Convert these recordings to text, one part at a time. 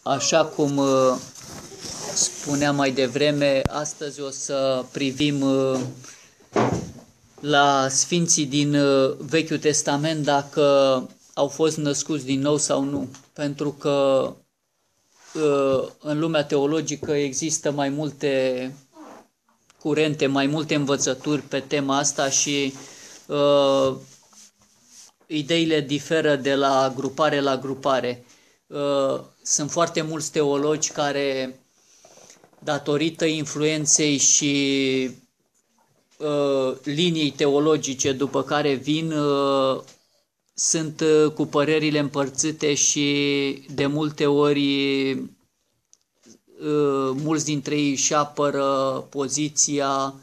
Așa cum spuneam mai devreme, astăzi o să privim la sfinții din Vechiul Testament dacă au fost născuți din nou sau nu. Pentru că în lumea teologică există mai multe curente, mai multe învățături pe tema asta și ideile diferă de la grupare la grupare. Sunt foarte mulți teologi care, datorită influenței și liniei teologice după care vin, sunt cu părerile împărțite și de multe ori mulți dintre ei își apără poziția,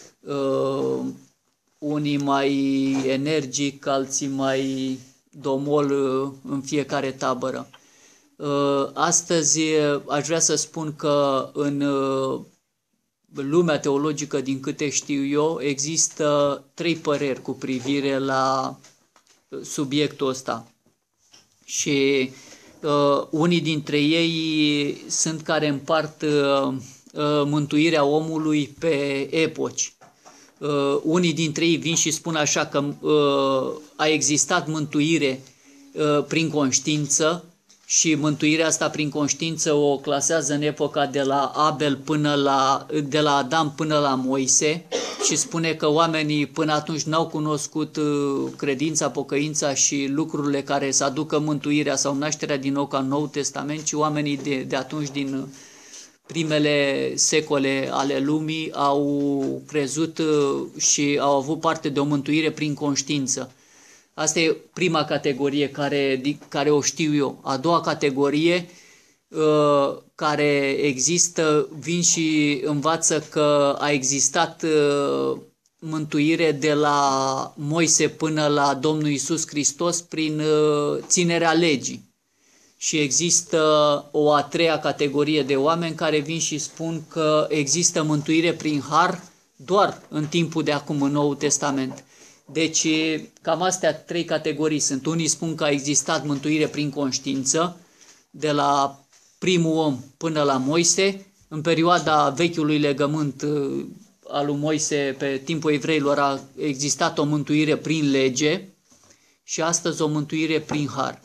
unii mai energic, alții mai domol în fiecare tabără. Astăzi aș vrea să spun că în lumea teologică, din câte știu eu, există 3 păreri cu privire la subiectul ăsta. Și unii dintre ei sunt care împart mântuirea omului pe epoci. Unii dintre ei vin și spun așa că a existat mântuire prin conștiință și mântuirea asta prin conștiință o clasează în epoca de la de la Adam până la Moise și spune că oamenii până atunci n-au cunoscut credința, pocăința și lucrurile care să aducă mântuirea sau nașterea din nou ca în Noul Testament, ci oamenii de atunci, din primele secole ale lumii, au crezut și au avut parte de o mântuire prin conștiință. Asta e prima categorie care o știu eu. A doua categorie care există, vin și învață că a existat mântuire de la Moise până la Domnul Iisus Hristos prin ținerea legii. Și există o a treia categorie de oameni care vin și spun că există mântuire prin har doar în timpul de acum, în Noul Testament. Deci cam astea 3 categorii sunt. Unii spun că a existat mântuire prin conștiință de la primul om până la Moise. În perioada vechiului legământ al lui Moise, pe timpul evreilor, a existat o mântuire prin lege și astăzi o mântuire prin har.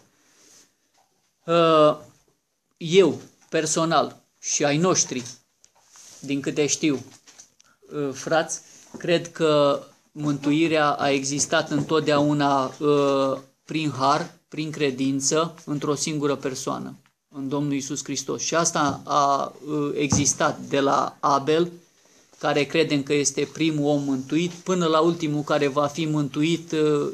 Eu, personal, și ai noștri, din câte știu, frați, cred că mântuirea a existat întotdeauna prin har, prin credință, într-o singură persoană, în Domnul Iisus Hristos. Și asta a existat de la Abel, care credem că este primul om mântuit, până la ultimul care va fi mântuit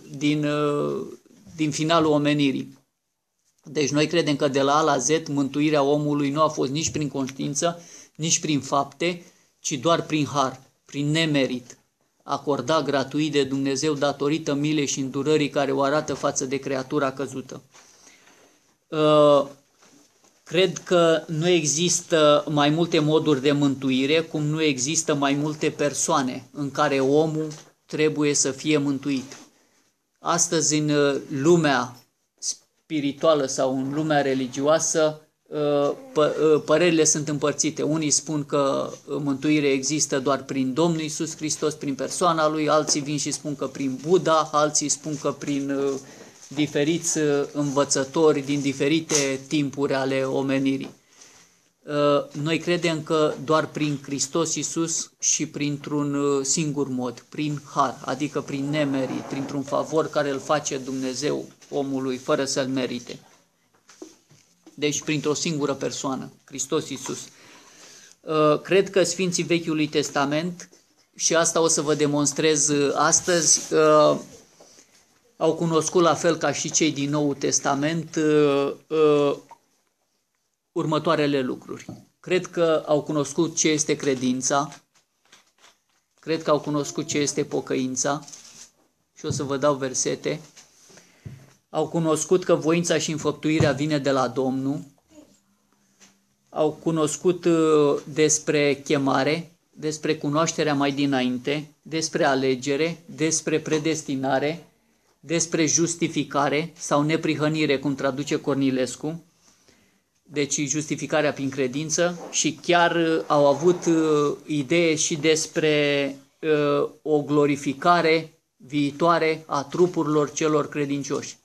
din finalul omenirii. Deci noi credem că de la A la Z mântuirea omului nu a fost nici prin conștiință, nici prin fapte, ci doar prin har, prin nemerit, acordat gratuit de Dumnezeu datorită milei și îndurării care o arată față de creatura căzută. Cred că nu există mai multe moduri de mântuire, cum nu există mai multe persoane în care omul trebuie să fie mântuit. Astăzi, în lumea spirituală sau în lumea religioasă, părerile sunt împărțite. Unii spun că mântuire există doar prin Domnul Iisus Hristos, prin persoana Lui, alții vin și spun că prin Buddha, alții spun că prin diferiți învățători din diferite timpuri ale omenirii. Noi credem că doar prin Hristos Iisus și printr-un singur mod, prin har, adică prin nemerit, printr-un favor care îl face Dumnezeu omului fără să-l merite. Deci printr-o singură persoană, Hristos Iisus. Cred că Sfinții Vechiului Testament, și asta o să vă demonstrez astăzi, au cunoscut la fel ca și cei din Noul Testament următoarele lucruri. Cred că au cunoscut ce este credința, cred că au cunoscut ce este pocăința și o să vă dau versete. Au cunoscut că voința și înfăptuirea vine de la Domnul, au cunoscut despre chemare, despre cunoașterea mai dinainte, despre alegere, despre predestinare, despre justificare sau neprihănire, cum traduce Cornilescu, deci justificarea prin credință, și chiar au avut idee și despre o glorificare viitoare a trupurilor celor credincioși.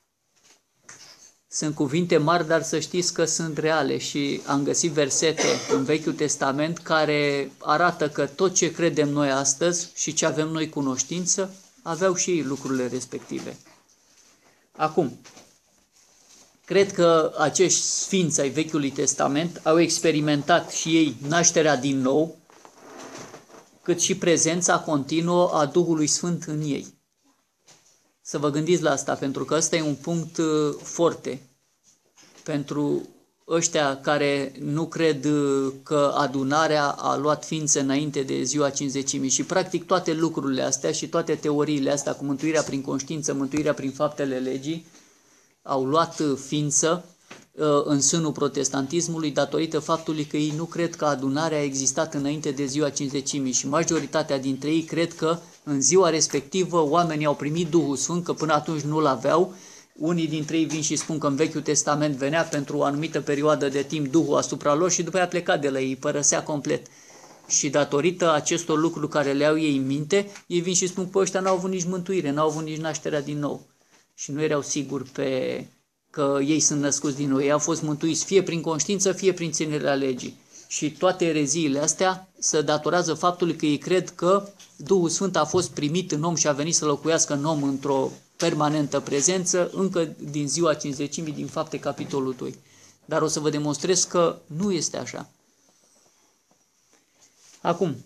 Sunt cuvinte mari, dar să știți că sunt reale și am găsit versete în Vechiul Testament care arată că tot ce credem noi astăzi și ce avem noi cunoștință, aveau și ei lucrurile respective. Acum, cred că acești sfinți ai Vechiului Testament au experimentat și ei nașterea din nou, cât și prezența continuă a Duhului Sfânt în ei. Să vă gândiți la asta, pentru că ăsta e un punct forte pentru ăștia care nu cred că adunarea a luat ființă înainte de ziua Cincizecimii. Și practic toate lucrurile astea și toate teoriile astea cu mântuirea prin conștiință, mântuirea prin faptele legii, au luat ființă în sânul protestantismului datorită faptului că ei nu cred că adunarea a existat înainte de ziua Cincizecimii și majoritatea dintre ei cred că în ziua respectivă oamenii au primit Duhul Sfânt, că până atunci nu-l aveau. Unii dintre ei vin și spun că în Vechiul Testament venea pentru o anumită perioadă de timp Duhul asupra lor și după aia pleca de la ei, părăsea complet. Și datorită acestor lucruri care le au ei în minte, ei vin și spun că ăștia n-au avut nici mântuire, n-au avut nici nașterea din nou. Și nu erau siguri că ei sunt născuți din nou. Ei au fost mântuiți fie prin conștiință, fie prin ținerea legii. Și toate ereziile astea se datorează faptului că ei cred că Duhul Sfânt a fost primit în om și a venit să locuiască în om într-o permanentă prezență încă din ziua Cincizecimii, din Fapte, capitolul 2. Dar o să vă demonstrez că nu este așa. Acum,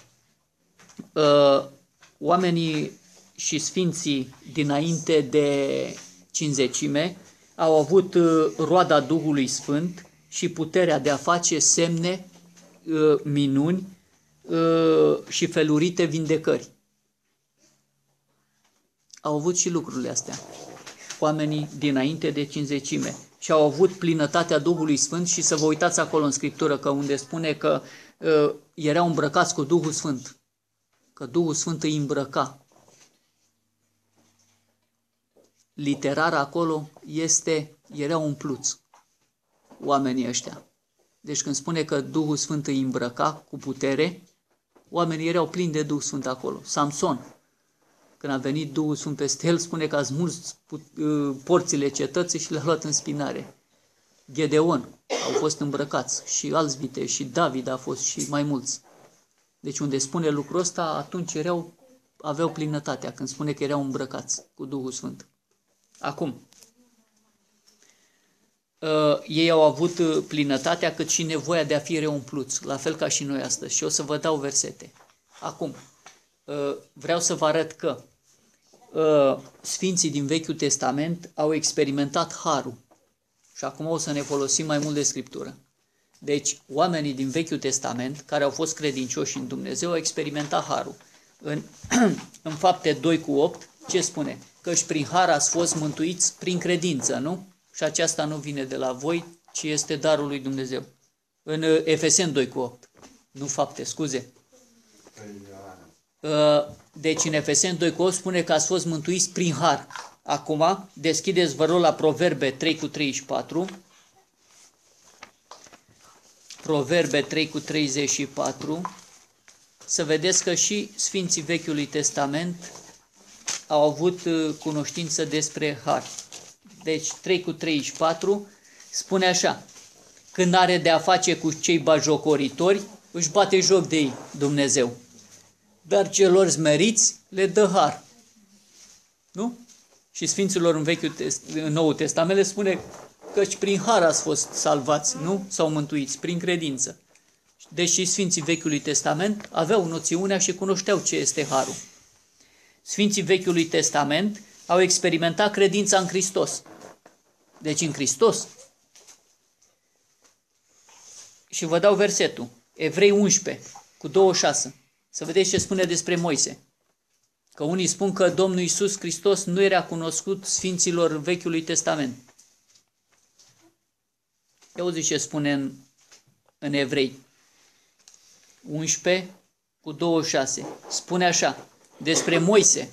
oamenii și sfinții dinainte de Cincizecime au avut roada Duhului Sfânt și puterea de a face semne, minuni și felurite vindecări. Au avut și lucrurile astea, oamenii dinainte de Cincizecime, și au avut plinătatea Duhului Sfânt. Și să vă uitați acolo în Scriptură că unde spune că erau îmbrăcați cu Duhul Sfânt, că Duhul Sfânt îi îmbrăca. Literar acolo erau umpluți oamenii ăștia. Deci când spune că Duhul Sfânt îi îmbrăca cu putere, oamenii erau plini de Duhul Sfânt acolo. Samson, când a venit Duhul Sfânt peste el, spune că a smuls porțile cetății și le-a luat în spinare. Gedeon au fost îmbrăcați și alți viteji, și David a fost și mai mulți. Deci unde spune lucrul ăsta, atunci aveau plinătatea, când spune că erau îmbrăcați cu Duhul Sfânt. Acum, ei au avut plinătatea cât și nevoia de a fi reumpluți, la fel ca și noi astăzi. Și o să vă dau versete. Acum, vreau să vă arăt că sfinții din Vechiul Testament au experimentat harul. Și acum o să ne folosim mai mult de Scriptură. Deci, oamenii din Vechiul Testament, care au fost credincioși în Dumnezeu, au experimentat harul. În Fapte 2:8, ce spune? Căci prin har ați fost mântuiți prin credință, nu? Și aceasta nu vine de la voi, ci este darul lui Dumnezeu. În Efeseni 2:8, nu Fapte, scuze. Deci în Efeseni 2:8 spune că ați fost mântuiți prin har. Acum, deschideți, vă rog, la Proverbe 3:34. Proverbe 3:34. Să vedeți că și sfinții Vechiului Testament au avut cunoștință despre har. Deci 3:34 spune așa: când are de a face cu cei batjocoritori, își bate joc de ei Dumnezeu, dar celor smeriți le dă har. Nu? Și sfinților în Noul Testament le spune căci prin har ați fost salvați, nu? Sau mântuiți, prin credință. Deși sfinții Vechiului Testament aveau noțiunea și cunoșteau ce este harul. Sfinții Vechiului Testament au experimentat credința în Hristos. Deci în Hristos. Și vă dau versetul. Evrei 11:26. Să vedeți ce spune despre Moise. Că unii spun că Domnul Iisus Hristos nu era cunoscut sfinților Vechiului Testament. Ia auzi ce spune în Evrei 11:26. Spune așa despre Moise: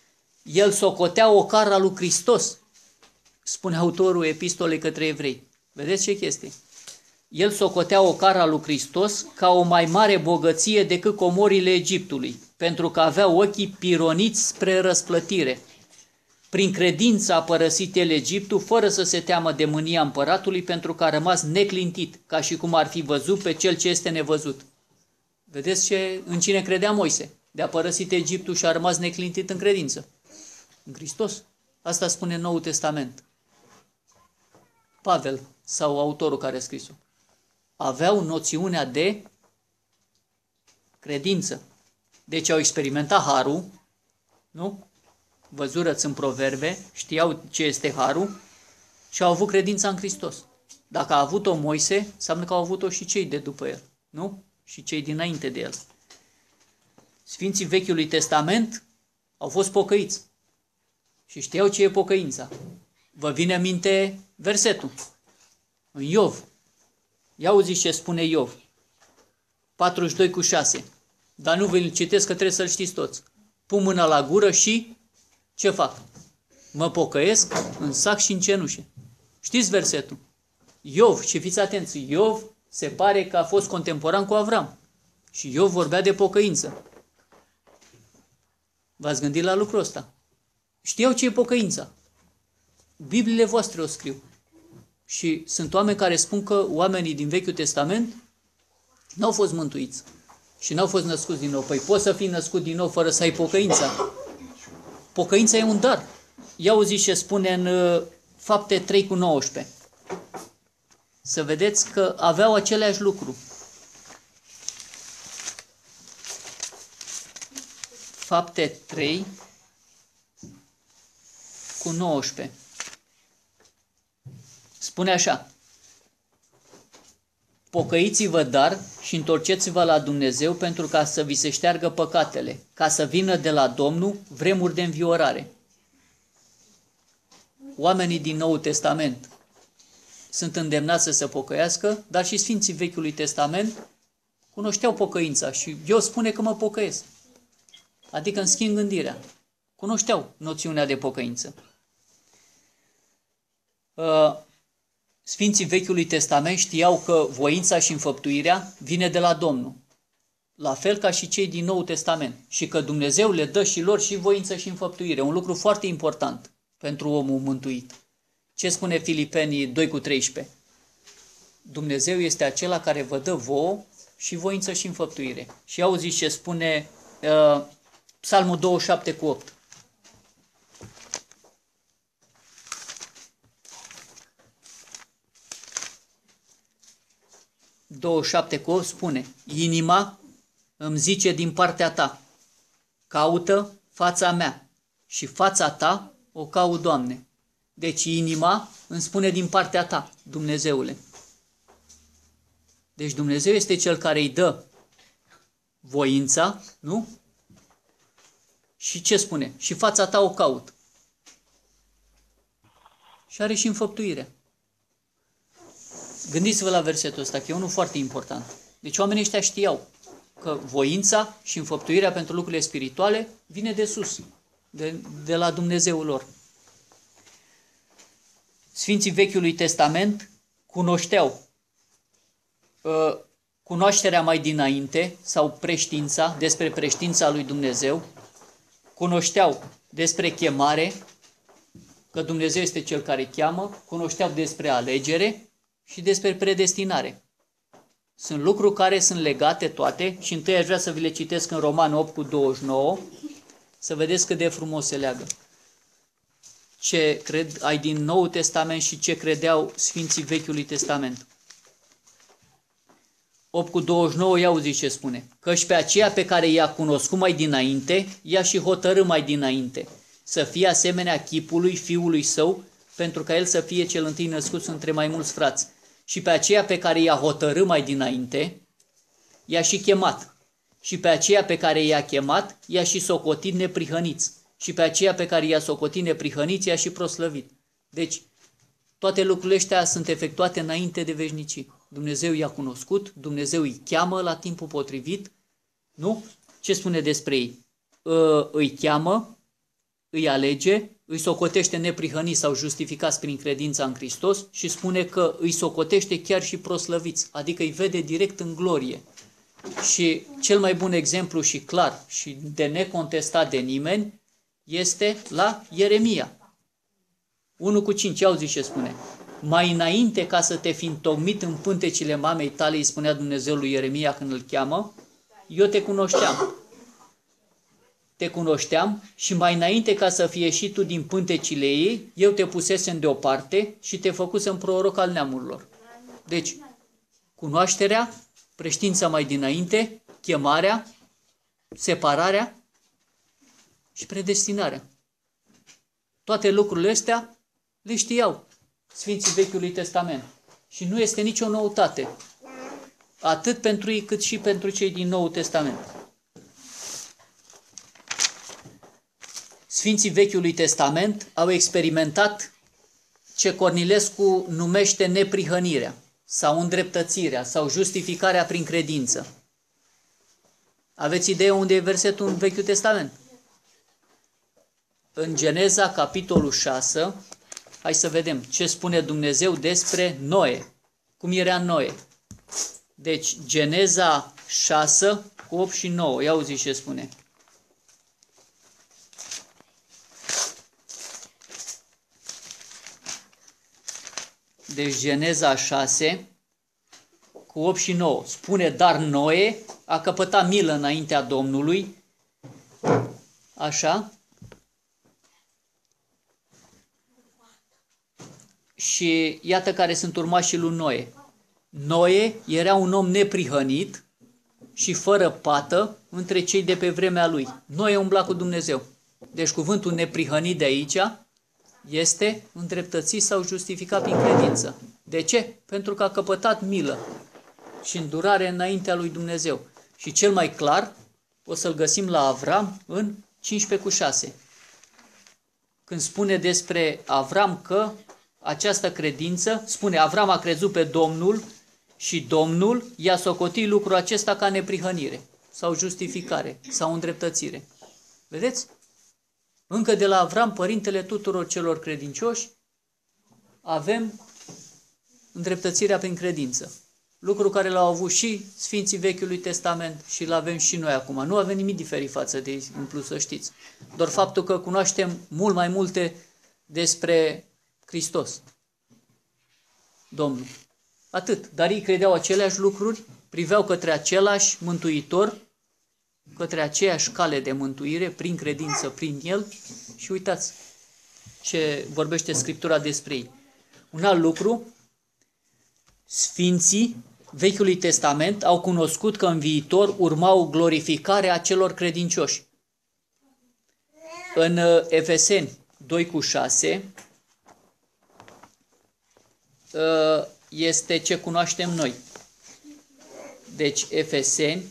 el socotea o cară a lui Hristos, spune autorul epistolei către evrei. Vedeți ce chestie? El socotea ocara lui Hristos ca o mai mare bogăție decât comorile Egiptului, pentru că avea ochii pironiți spre răsplătire. Prin credință a părăsit el Egiptul, fără să se teamă de mânia împăratului, pentru că a rămas neclintit, ca și cum ar fi văzut pe cel ce este nevăzut. Vedeți în cine credea Moise? De a părăsit Egiptul și a rămas neclintit în credință. În Hristos. Asta spune Noul Testament. Pavel, sau autorul care a scris-o, aveau noțiunea de credință. Deci au experimentat harul, nu? Văzură-ți în proverbe, știau ce este harul și au avut credința în Hristos. Dacă a avut-o Moise, înseamnă că au avut-o și cei de după el, nu? Și cei dinainte de el. Sfinții Vechiului Testament au fost pocăiți și știau ce e pocăința. Vă vine în minte versetul în Iov. Ia auziți ce spune Iov. 42:6. Dar nu vi-l citesc că trebuie să-l știți toți. Pun mâna la gură și ce fac? Mă pocăiesc în sac și în cenușe. Știți versetul? Iov, și fiți atenți, Iov se pare că a fost contemporan cu Avram. Și Iov vorbea de pocăință. V-ați gândit la lucrul ăsta? Știau ce e pocăința. Bibliile voastre o scriu. Și sunt oameni care spun că oamenii din Vechiul Testament n-au fost mântuiți și n-au fost născuți din nou. Păi poți să fii născut din nou fără să ai pocăința. Pocăința e un dar. Ia auziți ce spune în Fapte 3:19. Să vedeți că aveau aceleași lucru. Fapte 3:19. Spune așa: pocăiți-vă dar și întorceți-vă la Dumnezeu pentru ca să vi se șteargă păcatele, ca să vină de la Domnul vremuri de înviorare. Oamenii din Noul Testament sunt îndemnați să se pocăiască, dar și Sfinții Vechiului Testament cunoșteau pocăința și eu spune că mă pocăiesc. Adică îmi schimb gândirea. Cunoșteau noțiunea de pocăință. Sfinții Vechiului Testament știau că voința și înfăptuirea vine de la Domnul. La fel ca și cei din Noul Testament. Și că Dumnezeu le dă și lor și voință și înfăptuire. Un lucru foarte important pentru omul mântuit. Ce spune Filipenii 2:13? Dumnezeu este acela care vă dă vouă și voință și înfăptuire. Și auziți ce spune Psalmul 27:8. Spune: inima îmi zice din partea ta, caută fața mea și fața ta o caut, Doamne. Deci inima îmi spune din partea ta, Dumnezeule. Deci Dumnezeu este Cel care îi dă voința, nu? Și ce spune? Și fața ta o caut. Și are și înfăptuirea. Gândiți-vă la versetul ăsta, că e unul foarte important. Deci oamenii ăștia știau că voința și înfăptuirea pentru lucrurile spirituale vine de sus, de la Dumnezeul lor. Sfinții Vechiului Testament cunoșteau cunoașterea mai dinainte sau preștiința, despre preștiința lui Dumnezeu, cunoșteau despre chemare, că Dumnezeu este Cel care cheamă, cunoșteau despre alegere și despre predestinare. Sunt lucruri care sunt legate toate și întâi aș vrea să vi le citesc în Roman 8:29, să vedeți cât de frumos se leagă. Ce cred ai din Noul Testament și ce credeau Sfinții Vechiului Testament. 8:29, ia auzi ce spune. Căci pe aceea pe care i-a cunoscut mai dinainte, i-a și hotărât mai dinainte, să fie asemenea chipului Fiului Său, pentru ca El să fie cel întâi născut între mai mulți frați. Și pe aceea pe care i-a hotărât mai dinainte, i-a și chemat. Și pe aceea pe care i-a chemat, i-a și socotit neprihăniți. Și pe aceea pe care i-a socotit neprihăniți, i-a și proslăvit. Deci, toate lucrurile astea sunt efectuate înainte de veșnicii. Dumnezeu i-a cunoscut, Dumnezeu îi cheamă la timpul potrivit, nu? Ce spune despre ei? Îi cheamă, îi alege îi socotește neprihăniți sau justificați prin credința în Hristos și spune că îi socotește chiar și proslăviți, adică îi vede direct în glorie. Și cel mai bun exemplu și clar și de necontestat de nimeni este la Ieremia. 1:5, auzi ce spune. Mai înainte ca să te fi întocmit în pântecile mamei tale, îi spunea Dumnezeu lui Ieremia când îl cheamă, eu te cunoșteam. Te cunoșteam și mai înainte ca să fie ieșit tu din pântecile ei, eu te pusesem deoparte și te făcusem proroc al neamurilor. Deci, cunoașterea, preștiința mai dinainte, chemarea, separarea și predestinarea. Toate lucrurile astea le știau Sfinții Vechiului Testament. Și nu este nicio noutate. Atât pentru ei cât și pentru cei din Noul Testament. Sfinții Vechiului Testament au experimentat ce Cornilescu numește neprihănirea sau îndreptățirea sau justificarea prin credință. Aveți idee unde e versetul în Vechiul Testament? În Geneza, capitolul 6, hai să vedem ce spune Dumnezeu despre Noe, cum era Noe. Deci, Geneza 6, cu 8 și 9, ia auzi ce spune. Deci, Geneza 6, cu 8 și 9, spune, dar Noe a căpătat milă înaintea Domnului, așa, și iată care sunt urmașii lui Noe. Noe era un om neprihănit și fără pată între cei de pe vremea lui. Noe umbla cu Dumnezeu. Deci cuvântul neprihănit de aici este îndreptățit sau justificat prin credință. De ce? Pentru că a căpătat milă și îndurare înaintea lui Dumnezeu. Și cel mai clar o să-l găsim la Avram în 15:6. Când spune despre Avram că această credință, spune, Avram a crezut pe Domnul și Domnul i-a socotit lucrul acesta ca neprihănire sau justificare sau îndreptățire. Vedeți? Încă de la Avram, părintele tuturor celor credincioși, avem îndreptățirea prin credință. Lucru care l-au avut și Sfinții Vechiului Testament și l-avem și noi acum. Nu avem nimic diferit față de ei, în plus să știți. Doar faptul că cunoaștem mult mai multe despre Hristos, Domnul. Atât. Dar ei credeau aceleași lucruri, priveau către același Mântuitor, către aceeași cale de mântuire, prin credință, prin El. Și uitați ce vorbește Scriptura despre ei. Un alt lucru, Sfinții Vechiului Testament au cunoscut că în viitor urma o glorificare a celor credincioși. În Efeseni 2:6 este ce cunoaștem noi. Deci Efeseni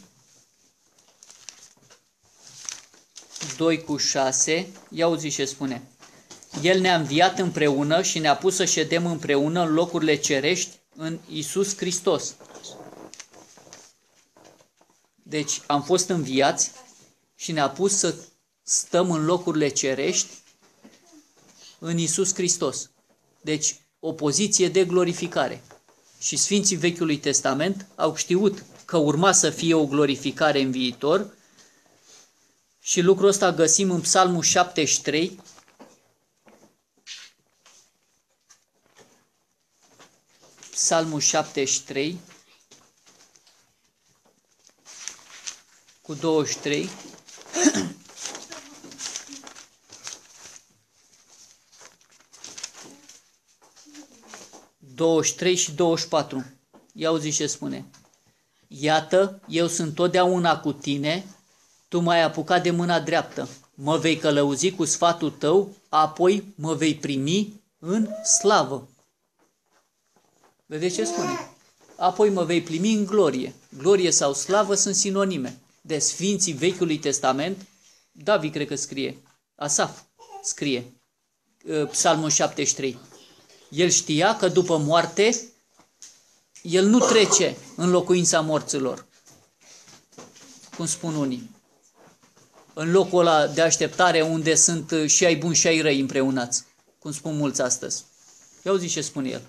2:6, ia auzi ce spune. El ne-a înviat împreună și ne-a pus să ședem împreună în locurile cerești în Iisus Hristos. Deci am fost înviați și ne-a pus să stăm în locurile cerești în Iisus Hristos. Deci o poziție de glorificare. Și Sfinții Vechiului Testament au știut că urma să fie o glorificare în viitor și lucrul ăsta găsim în Psalmul 73, Psalmul 73 cu 23. și 24. Ia auzi ce spune. Iată, eu sunt totdeauna cu tine, tu m-ai apucat de mâna dreaptă, mă vei călăuzi cu sfatul tău, apoi mă vei primi în slavă. Vedeți ce spune? Apoi mă vei primi în glorie. Glorie sau slavă sunt sinonime. De Sfinții Vechiului Testament, David cred că scrie, Asaf scrie, Psalmul 73. El știa că după moarte, el nu trece în locuința morților, cum spun unii. în locul ăla de așteptare unde sunt și ai buni și ai răi împreunați, cum spun mulți astăzi. Ia auzi ce spune el.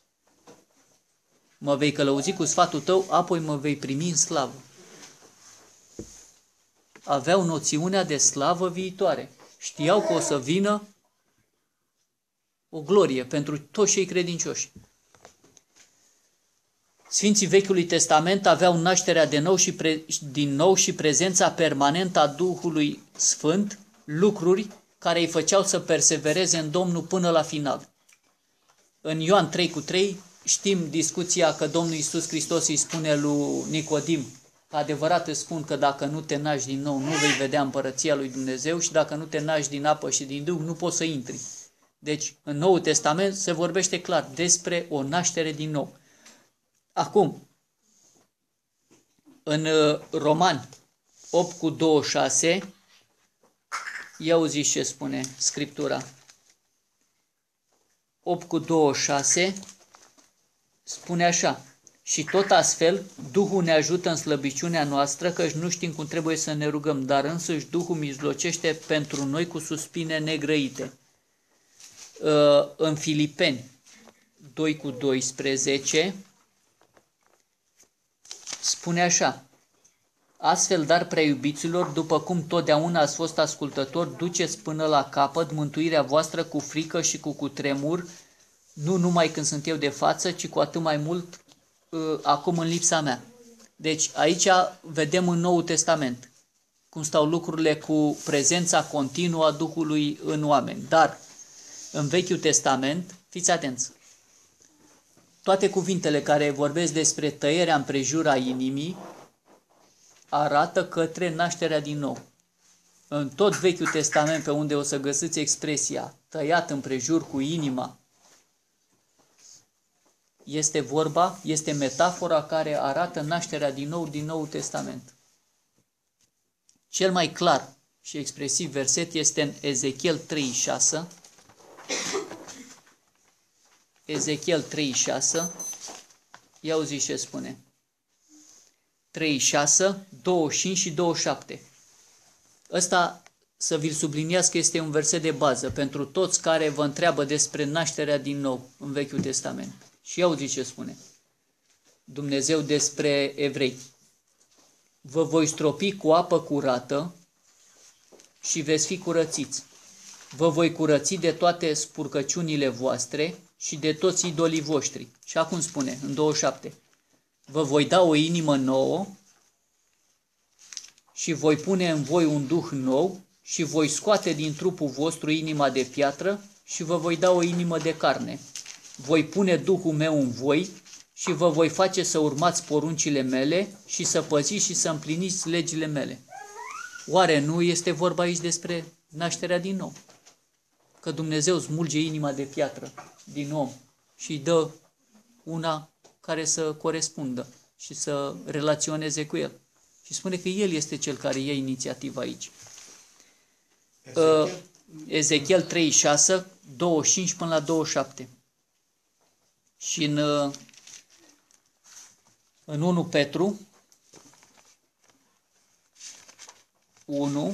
Mă vei călăuzi cu sfatul tău, apoi mă vei primi în slavă. Aveau noțiunea de slavă viitoare. Știau că o să vină o glorie pentru toți cei credincioși. Sfinții Vechiului Testament aveau nașterea din nou și prezența permanentă a Duhului Sfânt, lucruri care îi făceau să persevereze în Domnul până la final. În Ioan 3:3 știm discuția că Domnul Iisus Hristos îi spune lui Nicodim: adevărat îți spun că dacă nu te naști din nou, nu vei vedea împărăția lui Dumnezeu, și dacă nu te naști din apă și din Duh, nu poți să intri. Deci, în Noul Testament se vorbește clar despre o naștere din nou. Acum, în Roman 8:26, ia auziți ce spune Scriptura. 8:26 spune așa: și tot astfel, Duhul ne ajută în slăbiciunea noastră, căci nu știm cum trebuie să ne rugăm, dar însuși Duhul mijlocește pentru noi cu suspine negrăite. În Filipeni 2:12 spune așa: astfel, dar, prea iubiților, după cum totdeauna ați fost ascultători, duceți până la capăt mântuirea voastră cu frică și cu cutremur, nu numai când sunt eu de față, ci cu atât mai mult acum în lipsa mea. Deci aici vedem în Noul Testament cum stau lucrurile cu prezența continuă a Duhului în oameni. Dar în Vechiul Testament, fiți atenți, toate cuvintele care vorbesc despre tăierea împrejura inimii arată către nașterea din nou. În tot Vechiul Testament, pe unde o să găsiți expresia tăiat împrejur cu inima, este metafora care arată nașterea din nou din Noul Testament. Cel mai clar și expresiv verset este în Ezechiel 3:6. Ezechiel 3:6. Ia auzi ce spune. 3:6, 25 și 27. Ăsta, să vi-l subliniați că este un verset de bază pentru toți care vă întreabă despre nașterea din nou în Vechiul Testament. Și auzi ce spune Dumnezeu despre evrei: vă voi stropi cu apă curată și veți fi curățiți. Vă voi curăți de toate spurcăciunile voastre și de toți idolii voștri. Și acum spune, în 27, vă voi da o inimă nouă și voi pune în voi un duh nou și voi scoate din trupul vostru inima de piatră și vă voi da o inimă de carne. Voi pune Duhul meu în voi și vă voi face să urmați poruncile mele și să păziți și să împliniți legile mele. Oare nu este vorba aici despre nașterea din nou? Că Dumnezeu smulge inima de piatră din om și îi dă una care să corespundă și să relaționeze cu el. Și spune că el este cel care ia inițiativa aici. Ezechiel 3:6, 25 până la 27. Și în 1 Petru 1,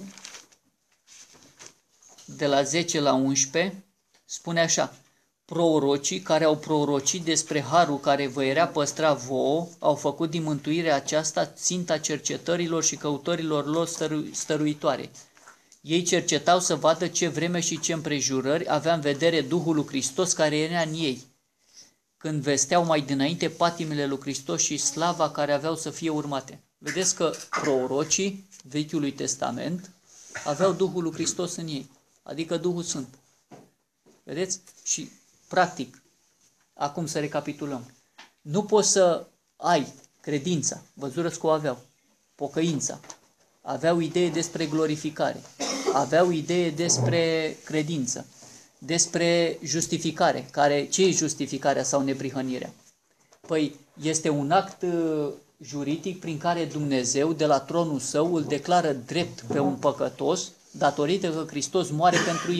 de la 10 la 11, spune așa: prorocii care au prorocit despre harul care vă era păstrat vouă, au făcut din mântuirea aceasta ținta cercetărilor și căutărilor lor stăruitoare. Ei cercetau să vadă ce vreme și ce împrejurări avea în vedere Duhul lui Hristos care era în ei, când vesteau mai dinainte patimile lui Hristos și slava care aveau să fie urmate. Vedeți că prorocii Vechiului Testament aveau Duhul lui Hristos în ei, adică Duhul Sfânt. Vedeți? Și practic, acum să recapitulăm. Nu poți să ai credința, văzură-ți că o aveau, pocăința, aveau idee despre glorificare, aveau idee despre credință, despre justificare. Ce e justificarea sau neprihănirea? Păi este un act juridic prin care Dumnezeu de la tronul său îl declară drept pe un păcătos datorită că Hristos moare pentru el.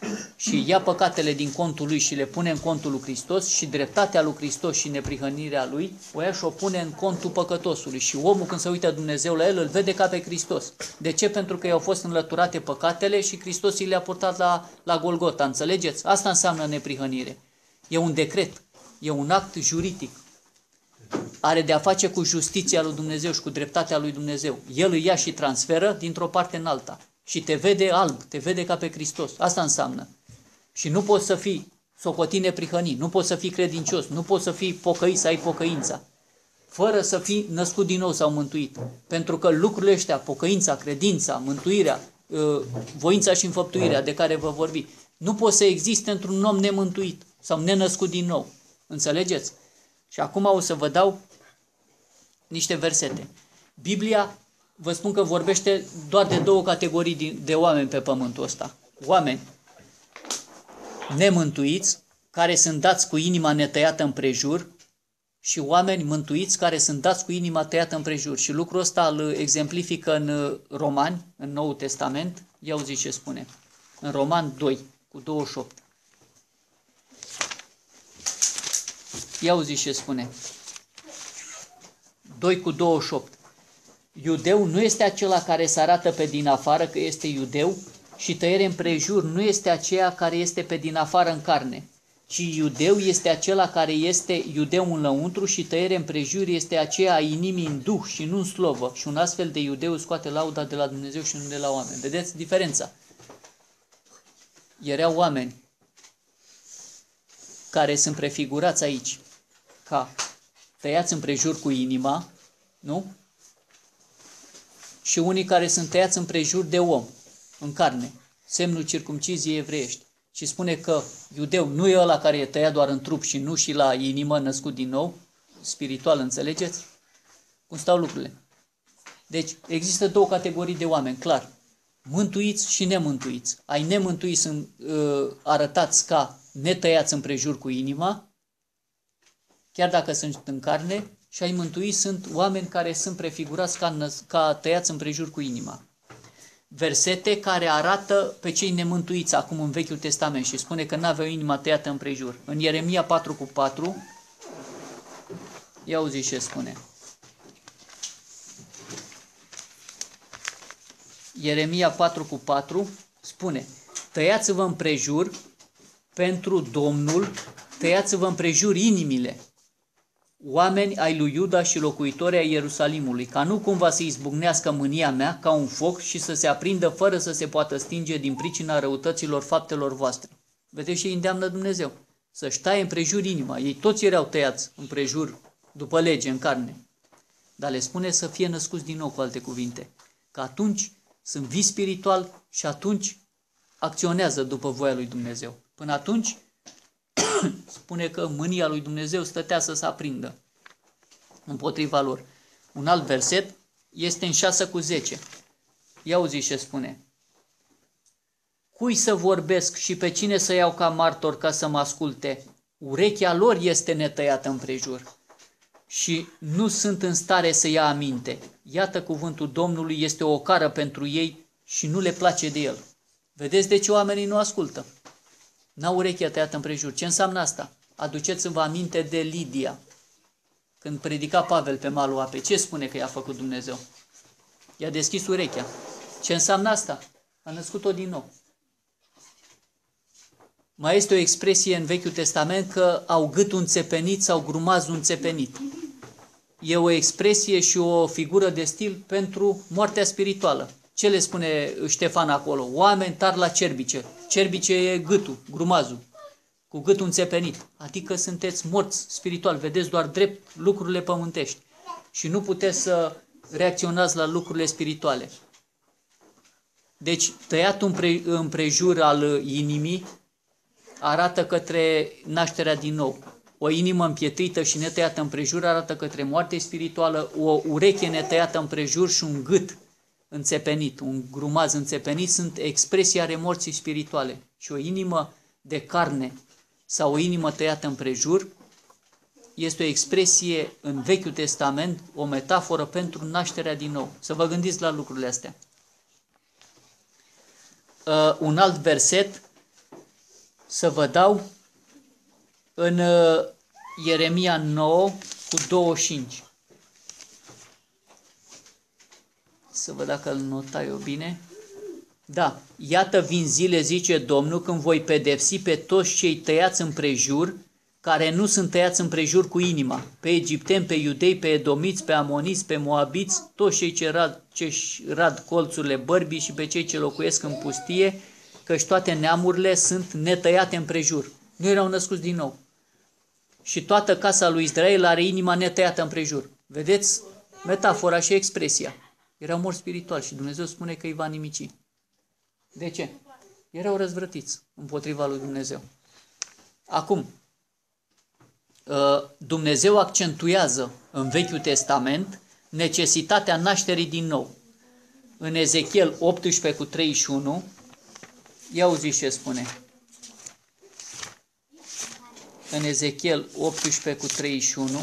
și ia păcatele din contul lui și le pune în contul lui Hristos și dreptatea lui Hristos și neprihănirea lui o ia și o pune în contul păcătosului. Și omul când se uită Dumnezeu la el îl vede ca pe Hristos. De ce? Pentru că i-au fost înlăturate păcatele și Hristos i le-a purtat la Golgota. Înțelegeți? Asta înseamnă neprihănire. E un decret, e un act juridic. Are de a face cu justiția lui Dumnezeu și cu dreptatea lui Dumnezeu. El îi ia și transferă dintr-o parte în alta. Și te vede alb, te vede ca pe Hristos. Asta înseamnă. Și nu poți să fii socotit neprihănit, nu poți să fii credincios, nu poți să fii pocăit, să ai pocăința, fără să fii născut din nou sau mântuit. Pentru că lucrurile ăștia, pocăința, credința, mântuirea, voința și înfăptuirea de care vă vorbi, nu pot să existe într-un om nemântuit sau nenăscut din nou. Înțelegeți? Și acum o să vă dau niște versete. Biblia, vă spun că vorbește doar de două categorii de oameni pe pământul ăsta. Oameni nemântuiți, care sunt dați cu inima netăiată împrejur, și oameni mântuiți care sunt dați cu inima tăiată împrejur. Și lucrul ăsta îl exemplifică în Romani, în Noul Testament. Ia auziți ce spune. În Roman 2, cu 28. Ia auziți ce spune. 2 cu 28. Iudeu nu este acela care se arată pe din afară că este iudeu și tăiere împrejur nu este aceea care este pe din afară în carne, ci iudeu este acela care este iudeu în lăuntru și tăiere împrejur este aceea a inimii în duh și nu în slovă. Și un astfel de iudeu scoate lauda de la Dumnezeu și nu de la oameni. Vedeți diferența? Erau oameni care sunt prefigurați aici ca tăiați împrejur cu inima, nu? Și unii care sunt tăiați împrejur de om, în carne, semnul circumciziei evreiești. Și spune că iudeu nu e ăla care e tăiat doar în trup și nu și la inimă, născut din nou, spiritual, înțelegeți? Cum stau lucrurile? Deci există două categorii de oameni, clar. Mântuiți și nemântuiți. Ai nemântuiți sunt arătați ca netăiați împrejur cu inima, chiar dacă sunt în carne, și ai mântuiți sunt oameni care sunt prefigurați ca tăiați împrejur cu inima. Versete care arată pe cei nemântuiți acum în Vechiul Testament și spune că n-aveau inima tăiată împrejur. În Ieremia 4 cu 4, ia auziți ce spune. Ieremia 4 cu 4 spune: tăiați-vă împrejur pentru Domnul, tăiați-vă împrejur inimile, oameni ai lui Iuda și locuitori ai Ierusalimului, ca nu cumva să izbucnească mânia mea ca un foc și să se aprindă fără să se poată stinge din pricina răutăților faptelor voastre. Vedeți ce îi îndeamnă Dumnezeu? Să-și taie împrejur inima. Ei toți erau tăiați împrejur după lege, în carne. Dar le spune să fie născuți din nou, cu alte cuvinte. Că atunci sunt vii spiritual și atunci acționează după voia lui Dumnezeu. Până atunci spune că mânia lui Dumnezeu stătea să se aprindă împotriva lor. Un alt verset este în 6 cu 10. Ia auziți ce spune. Cui să vorbesc și pe cine să iau ca martor ca să mă asculte? Urechea lor este netăiată împrejur și nu sunt în stare să ia aminte. Iată cuvântul Domnului este o ocară pentru ei și nu le place de el. Vedeți de ce oamenii nu ascultă? N-au urechea tăiată împrejur. Ce înseamnă asta? Aduceți-vă aminte de Lidia. Când predica Pavel pe malul apei, ce spune că i-a făcut Dumnezeu? I-a deschis urechea. Ce înseamnă asta? A născut-o din nou. Mai este o expresie în Vechiul Testament că au gâtul înțepenit sau grumazul înțepenit. E o expresie și o figură de stil pentru moartea spirituală. Ce le spune Ștefan acolo? Oameni tari la cerbice. Cerbice e gâtul, grumazul, cu gâtul înțepenit. Adică sunteți morți spiritual, vedeți doar drept lucrurile pământești și nu puteți să reacționați la lucrurile spirituale. Deci tăiatul împrejur al inimii arată către nașterea din nou. O inimă împietrită și netăiată împrejur arată către moarte spirituală, o ureche netăiată împrejur și un gât înțepenit, un grumaz înțepenit sunt expresii ale morții spirituale. Și o inimă de carne sau o inimă tăiată împrejur este o expresie în Vechiul Testament, o metaforă pentru nașterea din nou. Să vă gândiți la lucrurile astea. Un alt verset să vă dau în Ieremia 9 cu 25. Să văd dacă îl notai eu bine. Da, iată vin zile, zice Domnul, când voi pedepsi pe toți cei tăiați împrejur, care nu sunt tăiați împrejur cu inima, pe egipteni, pe iudei, pe edomiți, pe amoniți, pe moabiți, toți cei ce-și rad colțurile bărbii și pe cei ce locuiesc în pustie, căci toate neamurile sunt netăiate împrejur. Nu erau născuți din nou. Și toată casa lui Israel are inima netăiată împrejur. Vedeți metafora și expresia. Erau morți spiritual și Dumnezeu spune că îi va nimici. De ce? Erau răzvrătiți împotriva lui Dumnezeu. Acum, Dumnezeu accentuează în Vechiul Testament necesitatea nașterii din nou. În Ezechiel 18 cu 31, ia auziți ce spune. În Ezechiel 18 cu 31,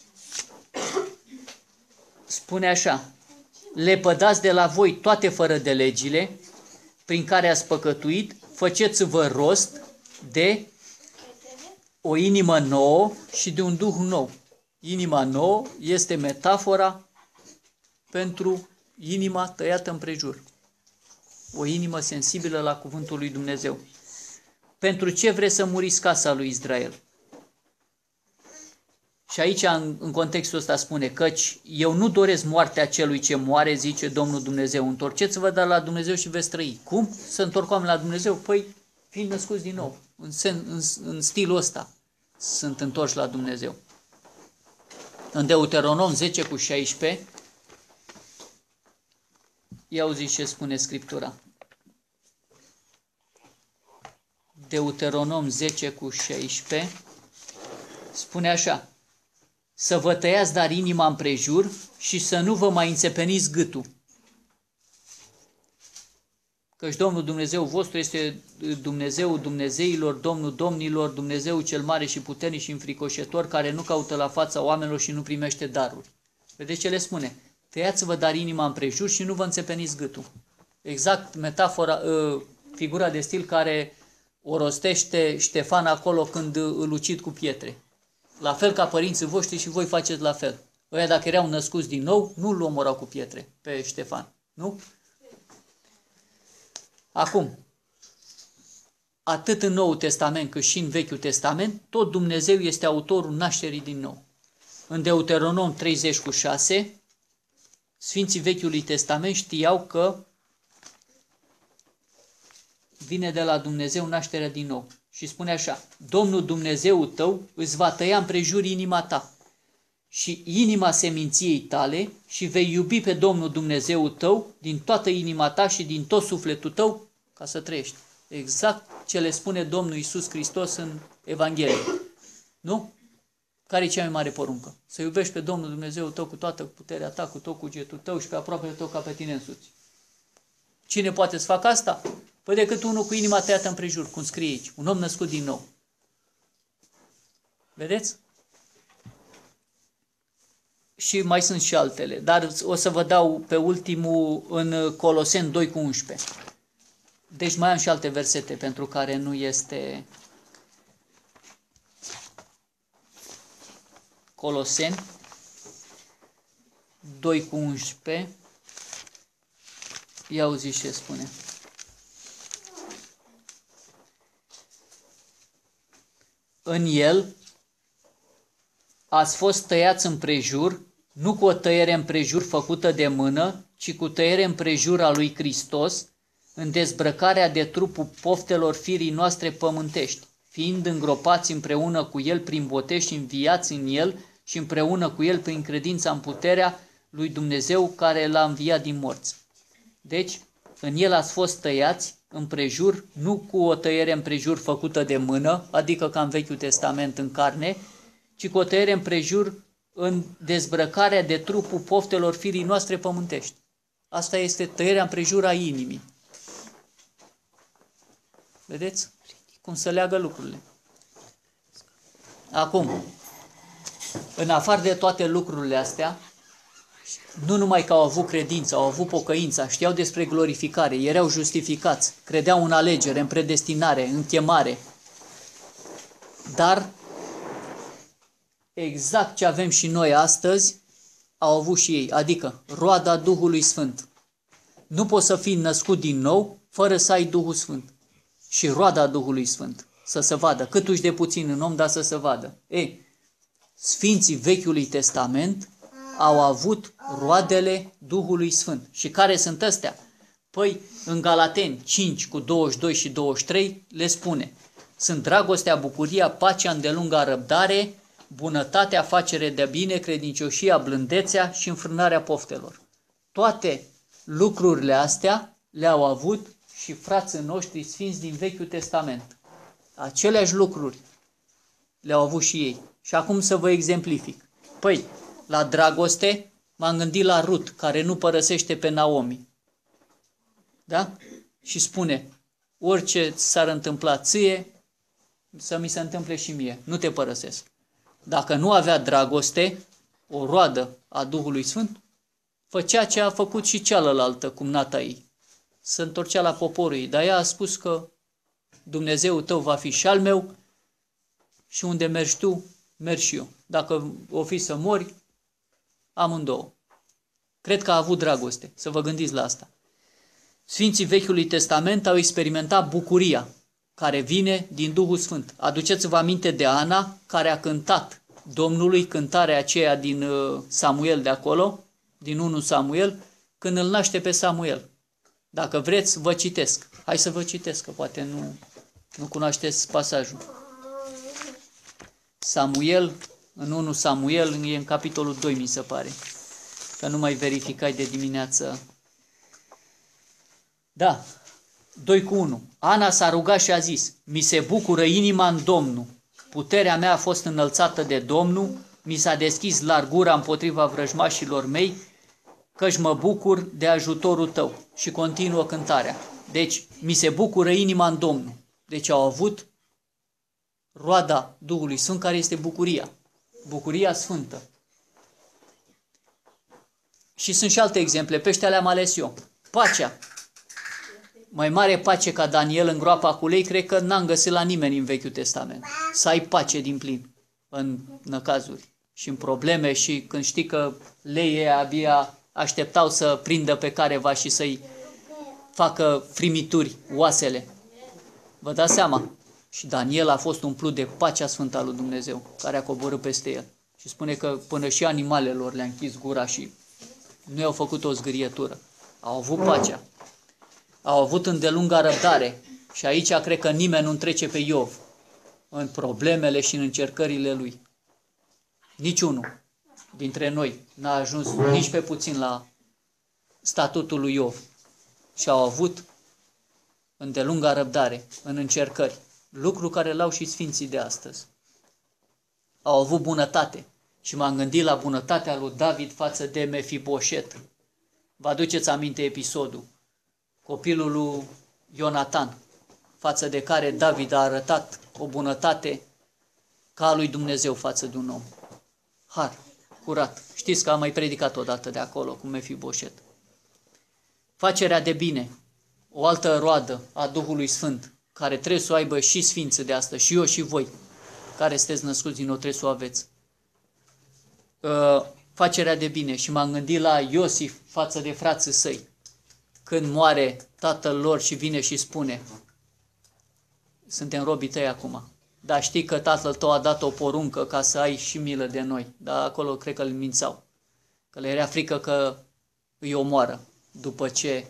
spune așa: lepădați de la voi toate fără de legile prin care ați păcătuit, făceți-vă rost de o inimă nouă și de un duh nou. Inima nouă este metafora pentru inima tăiată împrejur. O inimă sensibilă la cuvântul lui Dumnezeu. Pentru ce vreți să muriți, casa lui Israel? Și aici, în contextul ăsta, spune: căci eu nu doresc moartea celui ce moare, zice Domnul Dumnezeu. Întorceți-vă dar la Dumnezeu și veți trăi. Cum să întorc oamenii la Dumnezeu? Păi, fiind născuți din nou. În stilul ăsta sunt întorși la Dumnezeu. În Deuteronom 10 cu 16, ia auziți ce spune Scriptura. Deuteronom 10 cu 16 spune așa: să vă tăiați dar inima împrejur și să nu vă mai înțepeniți gâtul. Căci Domnul Dumnezeu vostru este Dumnezeu Dumnezeilor, Domnul Domnilor, Dumnezeu cel mare și puternic și înfricoșător, care nu caută la fața oamenilor și nu primește daruri. Vedeți ce le spune? Tăiați-vă dar inima împrejur și nu vă înțepeniți gâtul. Exact metafora, figura de stil care o rostește Ștefan acolo când îl ucid cu pietre. La fel ca părinții voștri și voi faceți la fel. Ăia dacă erau născuți din nou, nu-l omorau cu pietre pe Ștefan. Nu? Acum, atât în Noul Testament cât și în Vechiul Testament, tot Dumnezeu este autorul nașterii din nou. În Deuteronom 30 cu 6, Sfinții Vechiului Testament știau că vine de la Dumnezeu nașterea din nou. Și spune așa: Domnul Dumnezeul tău îți va tăia împrejur inima ta și inima seminției tale și vei iubi pe Domnul Dumnezeul tău din toată inima ta și din tot sufletul tău ca să trăiești. Exact ce le spune Domnul Iisus Hristos în Evanghelie. Nu? Care e cea mai mare poruncă? Să iubești pe Domnul Dumnezeul tău cu toată puterea ta, cu tot cugetul tău și pe aproapele tău ca pe tine însuți. Cine poate să facă asta? Păi decât unul cu inima tăiată împrejur, cum scrie aici, un om născut din nou. Vedeți? Și mai sunt și altele, dar o să vă dau pe ultimul în Coloseni 2 cu 11. Deci mai am și alte versete pentru care nu este... Coloseni 2 cu 11. Ia auziți ce spune. În el ați fost tăiați împrejur, nu cu o tăiere împrejur făcută de mână, ci cu tăiere împrejur a lui Hristos, în dezbrăcarea de trupul poftelor firii noastre pământești, fiind îngropați împreună cu el prin botez și înviați în el și împreună cu el prin credința în puterea lui Dumnezeu care l-a înviat din morți. Deci, în el ați fost tăiați împrejur, nu cu o tăiere împrejur făcută de mână, adică ca în Vechiul Testament în carne, ci cu o tăiere împrejur în dezbrăcarea de trupul poftelor firii noastre pământești. Asta este tăierea împrejur a inimii. Vedeți cum se leagă lucrurile? Acum, în afară de toate lucrurile astea, nu numai că au avut credință, au avut pocăința, știau despre glorificare, erau justificați, credeau în alegere, în predestinare, în chemare, Dar exact ce avem și noi astăzi au avut și ei, adică roada Duhului Sfânt. Nu poți să fii născut din nou fără să ai Duhul Sfânt. Și roada Duhului Sfânt, să se vadă, cât uși de puțin în om, dar să se vadă. Ei, Sfinții Vechiului Testament au avut roadele Duhului Sfânt. Și care sunt astea? Păi, în Galateni 5 cu 22 și 23 le spune: sunt dragostea, bucuria, pacea, îndelunga răbdare, bunătatea, facere de bine, credincioșia, blândețea și înfrânarea poftelor. Toate lucrurile astea le-au avut și frații noștri sfinți din Vechiul Testament. Aceleași lucruri le-au avut și ei. Și acum să vă exemplific. Păi, la dragoste m-am gândit la Rut, care nu părăsește pe Naomi. Da? Și spune: orice s-ar întâmpla ție, să mi se întâmple și mie. Nu te părăsesc. Dacă nu avea dragoste, o roadă a Duhului Sfânt, făcea ce a făcut și cealaltă cumnata ei. Se întorcea la poporul ei. Dar ea a spus că Dumnezeul tău va fi și al meu și unde mergi tu, merg și eu. Dacă o fi să mori, amândouă. Cred că a avut dragoste. Să vă gândiți la asta. Sfinții Vechiului Testament au experimentat bucuria care vine din Duhul Sfânt. Aduceți-vă aminte de Ana, care a cântat Domnului cântarea aceea din Samuel de acolo, din 1 Samuel, când îl naște pe Samuel. Dacă vreți, vă citesc. Hai să vă citesc, că poate nu cunoașteți pasajul. Samuel, în 1 Samuel, e în capitolul 2, mi se pare. Că nu mai verificai de dimineață. Da, 2 cu 1. Ana s-a rugat și a zis: mi se bucură inima în Domnul. Puterea mea a fost înălțată de Domnul, mi s-a deschis larg gura împotriva vrăjmașilor mei, căci mă bucur de ajutorul tău. Și continuă cântarea. Deci, mi se bucură inima în Domnul. Deci au avut roada Duhului Sfânt, care este bucuria. Bucuria sfântă. Și sunt și alte exemple. Pe ăștia le-am ales eu. Pacea. Mai mare pace ca Daniel în groapa cu lei, cred că n-am găsit la nimeni în Vechiul Testament. Să ai pace din plin în năcazuri și în probleme, și când știi că leii abia așteptau să prindă pe careva și să-i facă frimituri oasele. Vă dați seama? Și Daniel a fost umplut de pacea sfântă a lui Dumnezeu, care a coborât peste el. Și spune că până și animalelor le-a închis gura și nu i-au făcut o zgârietură. Au avut pacea. Au avut îndelunga răbdare. Și aici cred că nimeni nu trece pe Iov în problemele și în încercările lui. Niciunul dintre noi n-a ajuns nici pe puțin la statutul lui Iov. Și au avut îndelunga răbdare în încercări. Lucru care l-au și sfinții de astăzi. Au avut bunătate. Și m-am gândit la bunătatea lui David față de Mefiboset. Vă aduceți aminte episodul? Copilul lui Ionatan, față de care David a arătat o bunătate ca a lui Dumnezeu față de un om. Har, curat. Știți că am mai predicat odată de acolo cu Mefiboset. Facerea de bine, o altă roadă a Duhului Sfânt, care trebuie să o aibă și sfinții de astăzi, și eu și voi, care sunteți născuți din nou, trebuie să o aveți. Facerea de bine. Și m-am gândit la Iosif față de frații săi. Când moare tatăl lor și vine și spune: suntem robii tăi acum, dar știi că tatăl tău a dat o poruncă ca să ai și milă de noi. Dar acolo cred că îl mințau, că le era frică că îi omoară după ce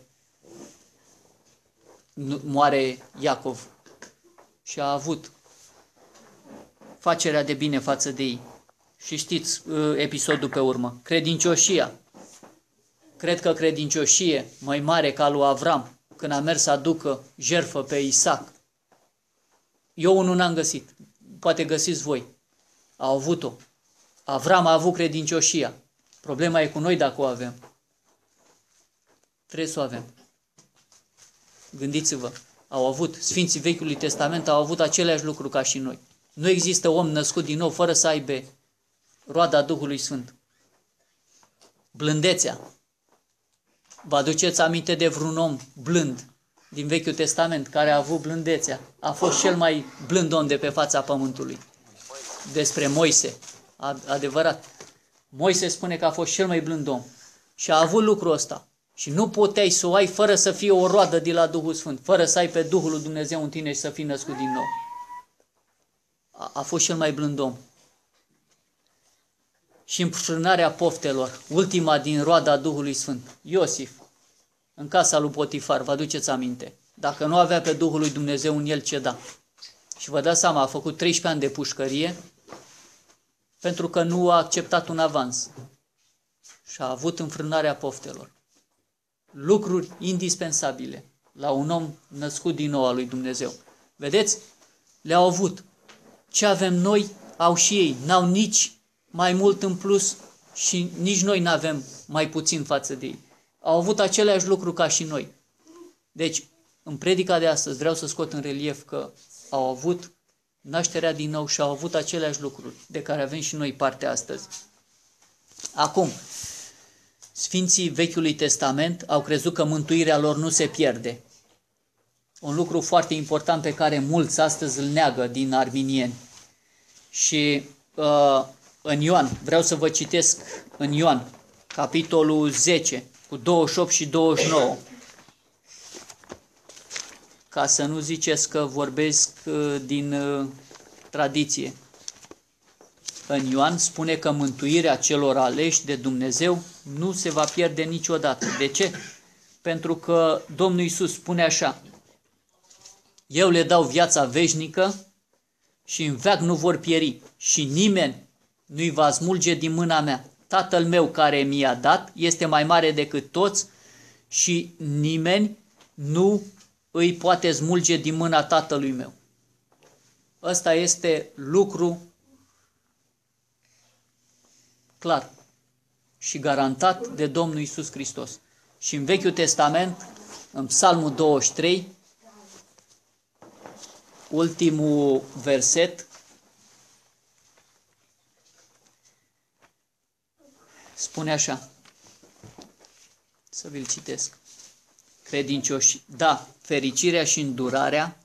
moare Iacov. Și a avut facerea de bine față de ei. Și știți episodul pe urmă. Credincioșia. Cred că credincioșie mai mare ca lui Avram, când a mers să aducă jertfă pe Isaac. Eu unul n-am găsit. Poate găsiți voi. Au avut-o. Avram a avut credincioșia. Problema e cu noi dacă o avem. Trebuie să o avem. Gândiți-vă. Au avut, Sfinții Vechiului Testament au avut aceleași lucruri ca și noi. Nu există om născut din nou fără să aibă roada Duhului Sfânt. Blândețea. Vă aduceți aminte de vreun om blând, din Vechiul Testament care a avut blândețea. A fost cel mai blând om de pe fața pământului. Despre Moise. Adevărat. Moise spune că a fost cel mai blând om. Și a avut lucrul ăsta. Și nu puteai să o ai fără să fie o roadă de la Duhul Sfânt. Fără să ai pe Duhul lui Dumnezeu în tine și să fii născut din nou. A fost cel mai blând om. Și înfrânarea poftelor. Ultima din roada Duhului Sfânt. Iosif. În casa lui Potifar. Vă aduceți aminte. Dacă nu avea pe Duhul lui Dumnezeu în el, ceda. Și vă dați seama, a făcut 13 ani de pușcărie pentru că nu a acceptat un avans. Și a avut înfrânarea poftelor. Lucruri indispensabile la un om născut din nou al lui Dumnezeu. Vedeți? Le-au avut. Ce avem noi, au și ei. N-au nici mai mult în plus și nici noi n-avem mai puțin față de ei. Au avut aceleași lucruri ca și noi. Deci, în predica de astăzi vreau să scot în relief că au avut nașterea din nou și au avut aceleași lucruri de care avem și noi parte astăzi. Acum, Sfinții Vechiului Testament au crezut că mântuirea lor nu se pierde. Un lucru foarte important pe care mulți astăzi îl neagă din arminieni. Și în Ioan, vreau să vă citesc în Ioan, capitolul 10, cu 28 și 29, ca să nu ziceți că vorbesc din tradiție. În Ioan spune că mântuirea celor aleși de Dumnezeu nu se va pierde niciodată. De ce? Pentru că Domnul Iisus spune așa: eu le dau viața veșnică și în veac nu vor pieri și nimeni nu-i va smulge din mâna mea. Tatăl meu care mi-a dat este mai mare decât toți și nimeni nu îi poate smulge din mâna Tatălui meu. Ăsta este lucru clar și garantat de Domnul Iisus Hristos. Și în Vechiul Testament, în Psalmul 23, ultimul verset, spune așa, să vi-l citesc. Credincioși, da, fericirea și îndurarea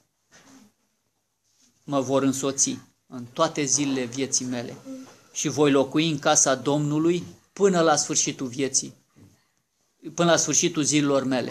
mă vor însoți în toate zilele vieții mele și voi locui în casa Domnului până la sfârșitul vieții, până la sfârșitul zilelor mele.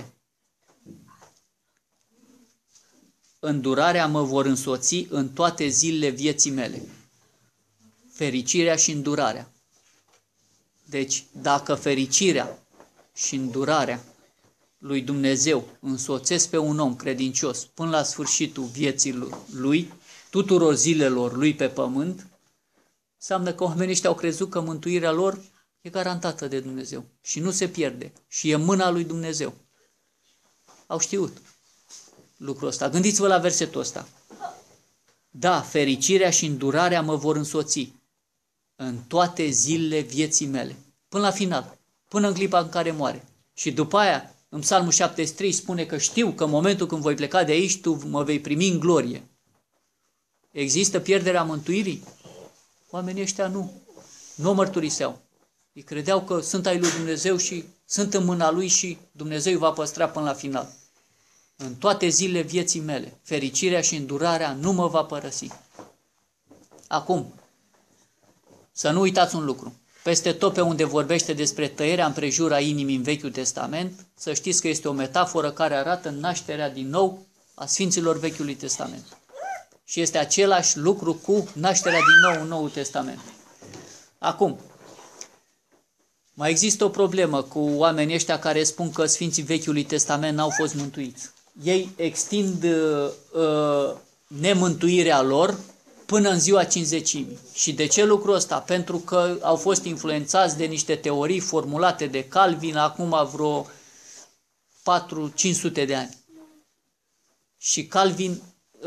Îndurarea mă vor însoți în toate zilele vieții mele. Fericirea și îndurarea. Deci, dacă fericirea și îndurarea lui Dumnezeu însoțesc pe un om credincios până la sfârșitul vieții lui, tuturor zilelor lui pe pământ, înseamnă că oamenii ăștia au crezut că mântuirea lor e garantată de Dumnezeu și nu se pierde și e mâna lui Dumnezeu. Au știut lucrul ăsta. Gândiți-vă la versetul ăsta. Da, fericirea și îndurarea mă vor însoți în toate zilele vieții mele, până la final, până în clipa în care moare. Și după aia, în Psalmul 73 spune că știu că în momentul când voi pleca de aici, tu mă vei primi în glorie. Există pierderea mântuirii? Oamenii ăștia nu o mărturiseau. Ei credeau că sunt ai lui Dumnezeu și sunt în mâna lui și Dumnezeu îi va păstra până la final. În toate zilele vieții mele, fericirea și îndurarea nu mă va părăsi. Acum, să nu uitați un lucru. Peste tot pe unde vorbește despre tăierea împrejura inimii în Vechiul Testament, să știți că este o metaforă care arată nașterea din nou a Sfinților Vechiului Testament. Și este același lucru cu nașterea din nou în Noul Testament. Acum, mai există o problemă cu oamenii ăștia care spun că Sfinții Vechiului Testament n-au fost mântuiți. Ei extind nemântuirea lor până în ziua Cincizecimii. Și de ce lucrul ăsta? Pentru că au fost influențați de niște teorii formulate de Calvin acum vreo 400-500 de ani. Și Calvin,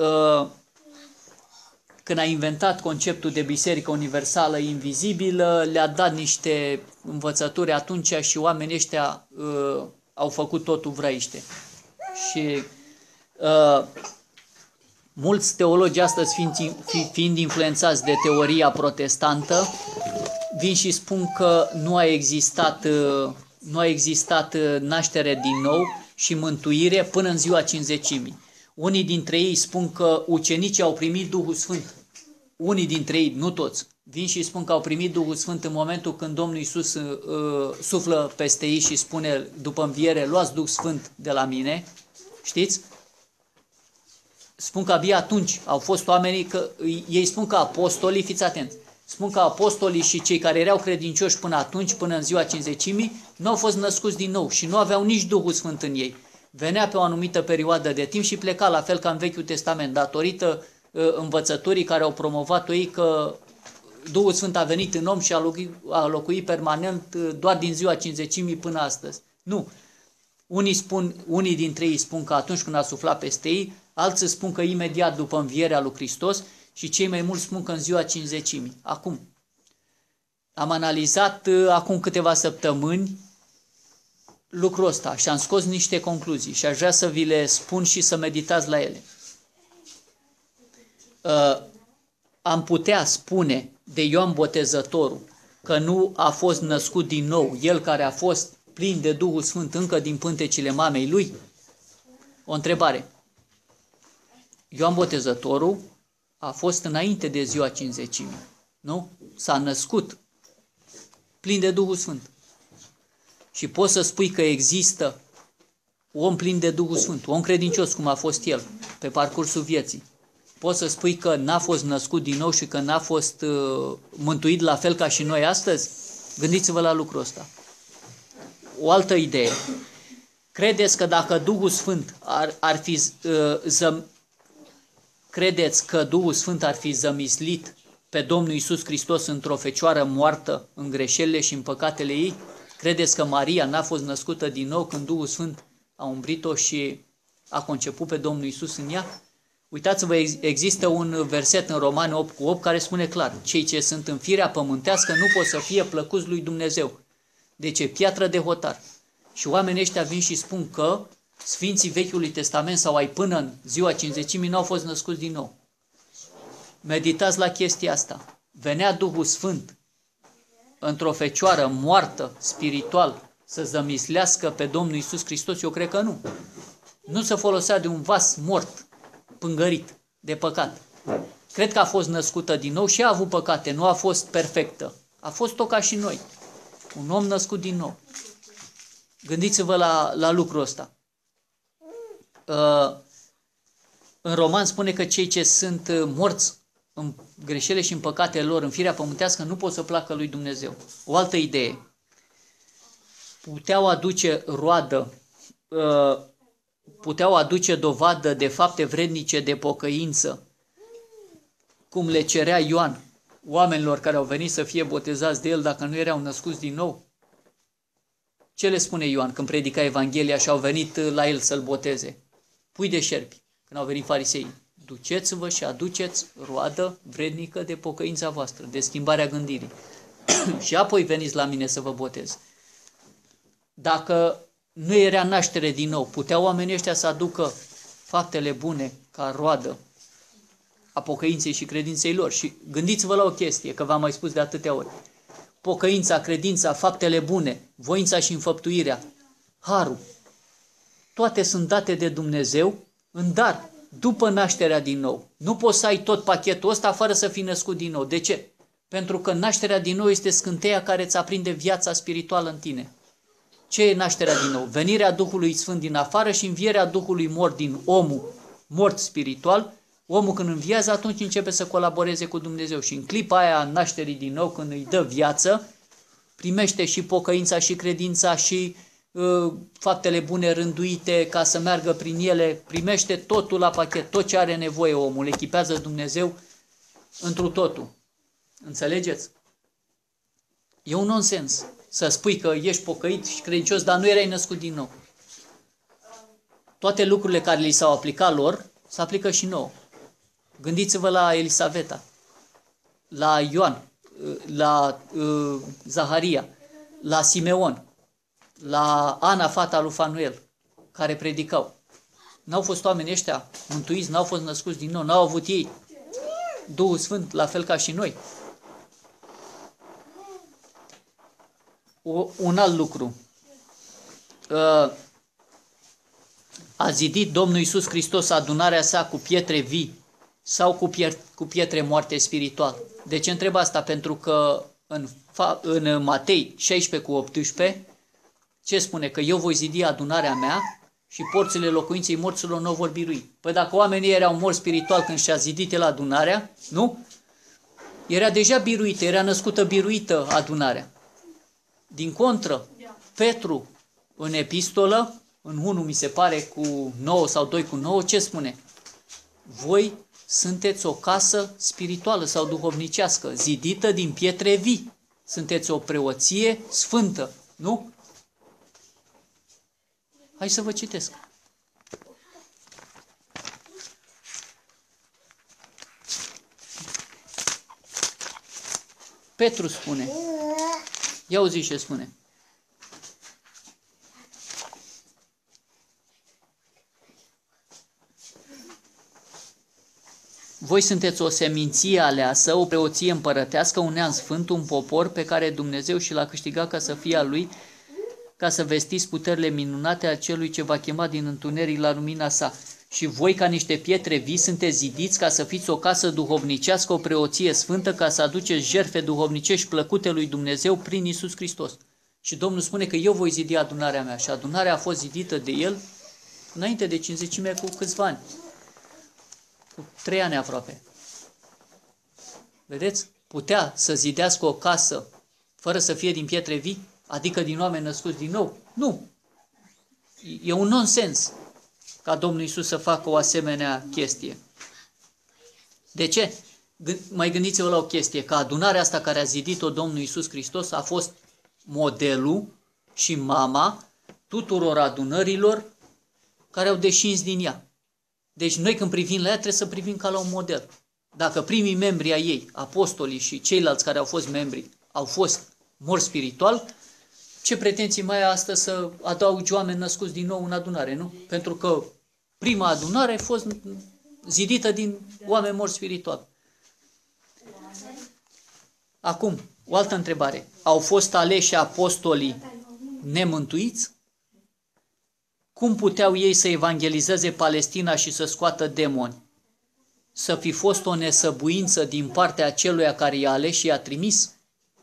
când a inventat conceptul de biserică universală invizibilă, le-a dat niște învățături atunci și oamenii ăștia au făcut totul vrăiște. Și mulți teologi astăzi, fiind influențați de teoria protestantă, vin și spun că nu a existat naștere din nou și mântuire până în ziua Cincizecimii. Unii dintre ei spun că ucenicii au primit Duhul Sfânt. Unii dintre ei, nu toți, vin și spun că au primit Duhul Sfânt în momentul când Domnul Iisus suflă peste ei și spune după înviere, luați Duh Sfânt de la mine. Știți? Spun că abia atunci au fost oamenii, că ei spun că apostolii, fiți atenți, spun că apostolii și cei care erau credincioși până atunci, până în ziua Cincizecimii, nu au fost născuți din nou și nu aveau nici Duhul Sfânt în ei. Venea pe o anumită perioadă de timp și pleca, la fel ca în Vechiul Testament, datorită învățătorii care au promovat-o ei că Duhul Sfânt a venit în om și a locuit permanent doar din ziua Cincizecimii până astăzi. Nu. Unii dintre ei spun că atunci când a suflat peste ei, alții spun că imediat după învierea lui Hristos și cei mai mulți spun că în ziua Cincizecimii. Acum, am analizat acum câteva săptămâni lucrul ăsta și am scos niște concluzii și aș vrea să vi le spun și să meditați la ele. Am putea spune de Ioan Botezătorul că nu a fost născut din nou, el care a fost plin de Duhul Sfânt încă din pântecile mamei lui? O întrebare. Ioan Botezătorul a fost înainte de ziua Cincizecimii, nu? S-a născut plin de Duhul Sfânt. Și poți să spui că există om plin de Duhul Sfânt, om credincios cum a fost el pe parcursul vieții. Poți să spui că n-a fost născut din nou și că n-a fost mântuit la fel ca și noi astăzi? Gândiți-vă la lucrul ăsta. O altă idee. Credeți că dacă Duhul Sfânt credeți că Duhul Sfânt ar fi zămislit pe Domnul Iisus Hristos într-o fecioară moartă în greșelile și în păcatele ei? Credeți că Maria n-a fost născută din nou când Duhul Sfânt a umbrit-o și a conceput pe Domnul Iisus în ea? Uitați-vă, există un verset în Romani 8:8 care spune clar: cei ce sunt în firea pământească nu pot să fie plăcuți lui Dumnezeu. De ce? Piatră de hotar. Și oamenii ăștia vin și spun că Sfinții Vechiului Testament sau ai până în ziua Cincizecimii n-au fost născuți din nou. Meditați la chestia asta. Venea Duhul Sfânt într-o fecioară moartă spiritual să zămislească pe Domnul Iisus Hristos? Eu cred că nu. Nu se folosea de un vas mort, pângărit de păcat. Cred că a fost născută din nou și a avut păcate, nu a fost perfectă. A fost tot ca și noi. Un om născut din nou. Gândiți-vă la lucrul ăsta. În Roman spune că cei ce sunt morți în greșele și în păcatele lor, în firea pământească, nu pot să placă lui Dumnezeu. O altă idee. Puteau aduce dovadă de fapte vrednice de pocăință, cum le cerea Ioan oamenilor care au venit să fie botezați de el dacă nu erau născuți din nou? Ce le spune Ioan când predica Evanghelia și au venit la el să-l boteze? Pui de șerpi, când au venit farisei. Duceți-vă și aduceți roadă vrednică de pocăința voastră, de schimbarea gândirii. Și apoi veniți la mine să vă botez. Dacă nu era naștere din nou, puteau oamenii ăștia să aducă faptele bune ca roadă a pocăinței și credinței lor. Și gândiți-vă la o chestie, că v-am mai spus de atâtea ori. Pocăința, credința, faptele bune, voința și înfăptuirea, harul, toate sunt date de Dumnezeu în dar, după nașterea din nou. Nu poți să ai tot pachetul ăsta fără să fii născut din nou. De ce? Pentru că nașterea din nou este scânteia care îți aprinde viața spirituală în tine. Ce e nașterea din nou? Venirea Duhului Sfânt din afară și învierea Duhului mort din omul mort spiritual. Omul când înviază, atunci începe să colaboreze cu Dumnezeu și în clipa aia nașterii din nou, când îi dă viață, primește și pocăința și credința și faptele bune rânduite ca să meargă prin ele, primește totul la pachet, tot ce are nevoie omul, echipează Dumnezeu întru totul. Înțelegeți? E un nonsens să spui că ești pocăit și credincios, dar nu erai născut din nou. Toate lucrurile care li s-au aplicat lor, se aplică și nouă. Gândiți-vă la Elisaveta, la Ioan, la Zaharia, la Simeon, la Ana, fata lui Fanuel, care predicau. N-au fost oamenii ăștia mântuiți, n-au fost născuți din nou, n-au avut ei Duhul Sfânt, la fel ca și noi. Un alt lucru. A zidit Domnul Iisus Hristos adunarea sa cu pietre vii sau cu pietre moarte spiritual? De ce întreb asta? Pentru că în Matei 16:18, ce spune? Că eu voi zidi adunarea mea și porțile locuinței morților nu vor birui. Păi dacă oamenii erau morți spiritual când și-a zidit el adunarea, nu? Era deja biruită, era născută biruită adunarea. Din contră, Petru, în epistolă, în 1 mi se pare cu 9 sau 2 cu 9, ce spune? Voi sunteți o casă spirituală sau duhovnicească, zidită din pietre vii. Sunteți o preoție sfântă, nu? Hai să vă citesc. Petru spune. Ia auzi ce spune. Voi sunteți o seminție aleasă, o preoție împărătească, un neam sfânt, un popor pe care Dumnezeu și l-a câștigat ca să fie al lui, ca să vestiți puterile minunate a celui ce va chema din întuneric la lumina sa. Și voi, ca niște pietre vii, sunteți zidiți ca să fiți o casă duhovnicească, o preoție sfântă, ca să aduceți jertfe duhovnicești plăcute lui Dumnezeu prin Iisus Hristos. Și Domnul spune că eu voi zidi adunarea mea. Și adunarea a fost zidită de el înainte de cinzecime cu câțiva ani. Cu 3 ani aproape. Vedeți? Putea să zidească o casă fără să fie din pietre vii? Adică din oameni născuți din nou? Nu. E un nonsens ca Domnul Iisus să facă o asemenea chestie. De ce? Mai gândiți-vă la o chestie, că adunarea asta care a zidit-o Domnul Iisus Hristos a fost modelul și mama tuturor adunărilor care au descins din ea. Deci noi când privim la ea trebuie să privim ca la un model. Dacă primii membri ai ei, apostolii și ceilalți care au fost membri, au fost morți spiritual, ce pretenții mai ai astăzi să adaugi oameni născuți din nou în adunare, nu? Pentru că prima adunare a fost zidită din oameni morți spiritual. Acum, o altă întrebare. Au fost aleși apostolii nemântuiți? Cum puteau ei să evangelizeze Palestina și să scoată demoni? Să fi fost o nesăbuință din partea aceluia care i-a ales și i-a trimis?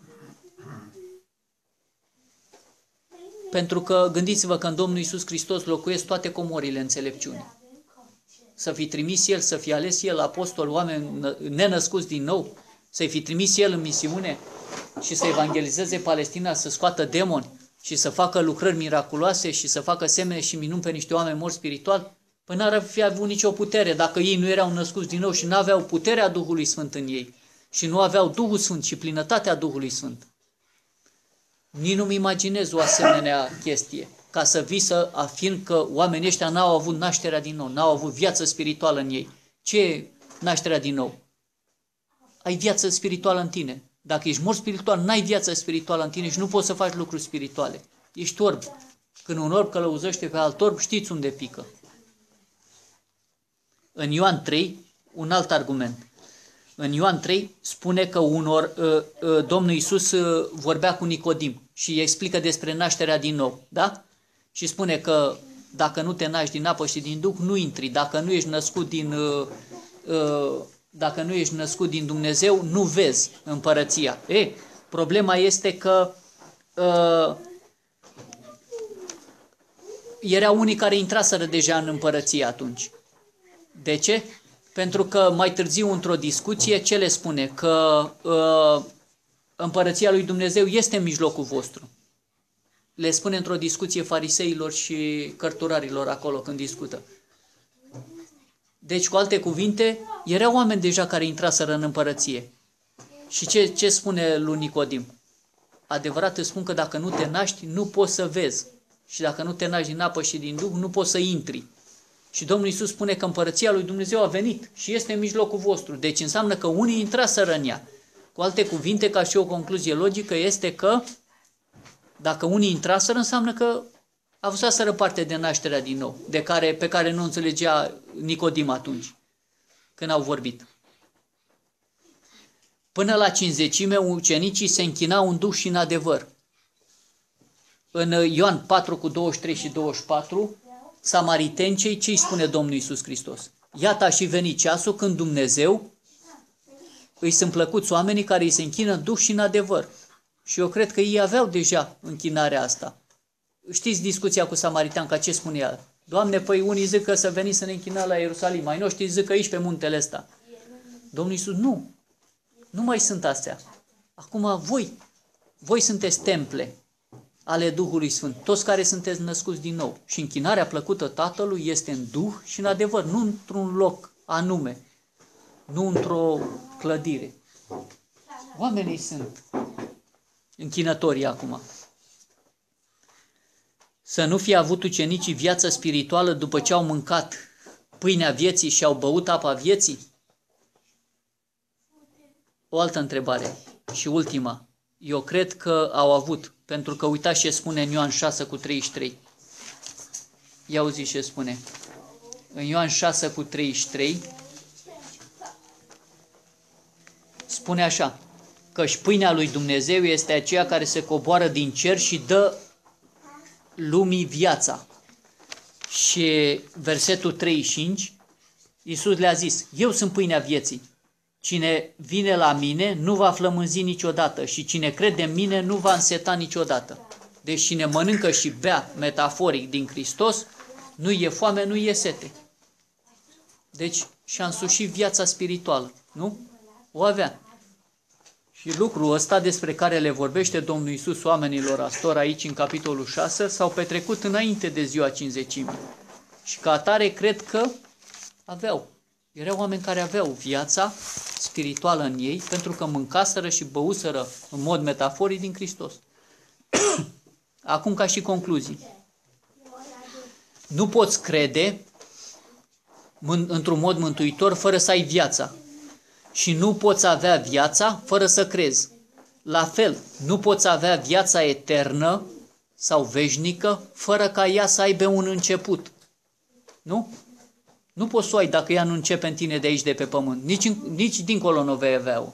Pentru că gândiți-vă că în Domnul Iisus Hristos locuiesc toate comorile înțelepciunii. Să fi trimis El, să fi ales El apostol, oameni nenăscuți din nou, să-i fi trimis El în misiune și să evangelizeze Palestina, să scoată demoni și să facă lucrări miraculoase și să facă semne și minuni pe niște oameni morți spiritual, păi n-ar fi avut nicio putere dacă ei nu erau născuți din nou și nu aveau puterea Duhului Sfânt în ei și nu aveau Duhul Sfânt și plinătatea Duhului Sfânt. Nici nu-mi imaginez o asemenea chestie, ca să vii să afirm că oamenii ăștia n-au avut nașterea din nou, n-au avut viață spirituală în ei. Ce e nașterea din nou? Ai viață spirituală în tine. Dacă ești mort spiritual, n-ai viață spirituală în tine și nu poți să faci lucruri spirituale. Ești orb. Când un orb călăuzește pe alt orb, știți unde pică. În Ioan 3, un alt argument. În Ioan 3 spune că Domnul Iisus vorbea cu Nicodim și îi explică despre nașterea din nou, da? Și spune că dacă nu te naști din apă și din Duh, nu intri. Dacă nu ești născut din Dumnezeu, nu vezi împărăția. Problema este că erau unii care intraseră deja în împărăție atunci. De ce? Pentru că mai târziu, într-o discuție, ce le spune? Că împărăția lui Dumnezeu este în mijlocul vostru. Le spune într-o discuție fariseilor și cărturarilor acolo când discută. Deci, cu alte cuvinte, erau oameni deja care intraseră în împărăție. Și ce spune lui Nicodim? Adevărat îți spun că dacă nu te naști, nu poți să vezi. Și dacă nu te naști din apă și din Duh, nu poți să intri. Și Domnul Iisus spune că împărăția lui Dumnezeu a venit și este în mijlocul vostru. Deci înseamnă că unii intraseră în ea. Cu alte cuvinte, ca și o concluzie logică, este că dacă unii intraseră, înseamnă că avuseseră parte de nașterea din nou, pe care nu înțelegea Nicodim atunci, când au vorbit. Până la cinzecime, ucenicii se închinau în duh și în adevăr. În Ioan 4 cu 23 și 24 samaritencei, ce îi spune Domnul Iisus Hristos? Iată a și venit ceasul când Dumnezeu îi sunt plăcuți oamenii care îi se închină în duh și în adevăr. Și eu cred că ei aveau deja închinarea asta. Știți discuția cu samariteanca, ce spunea? Doamne, păi unii zic că să veniți să ne închinăm la Ierusalim, ai noștri zic că aici pe muntele ăsta. Domnul Iisus, nu mai sunt astea. Acum voi sunteți temple ale Duhului Sfânt, toți care sunteți născuți din nou. Și închinarea plăcută Tatălui este în Duh și în adevăr, nu într-un loc anume, nu într-o clădire. Oamenii sunt închinătorii acum. Să nu fie avut ucenicii viață spirituală după ce au mâncat pâinea vieții și au băut apa vieții? O altă întrebare și ultima. Eu cred că au avut, pentru că uitați ce spune în Ioan 6:33. Ia auziți ce spune. În Ioan 6:33 spune așa, căci pâinea lui Dumnezeu este aceea care se coboară din cer și dă lumii viața. Și versetul 35, Iisus le-a zis, eu sunt pâinea vieții. Cine vine la mine nu va flămânzi niciodată și cine crede în mine nu va înseta niciodată. Deci cine mănâncă și bea, metaforic, din Hristos, nu e foame, nu e sete. Deci și-a însușit viața spirituală, nu? O avea. Și lucrul ăsta despre care le vorbește Domnul Iisus oamenilor astor aici în capitolul 6 s-au petrecut înainte de ziua Cincizecimii. Și ca atare cred că aveau. Erau oameni care aveau viața spirituală în ei pentru că mâncaseră și băuseră în mod metaforic din Hristos. Acum ca și concluzii. Nu poți crede într-un mod mântuitor fără să ai viața. Și nu poți avea viața fără să crezi. La fel, nu poți avea viața eternă sau veșnică fără ca ea să aibă un început. Nu? Nu poți să o ai dacă ea nu începe în tine de aici, de pe pământ. Nici dincolo nu vei avea-o.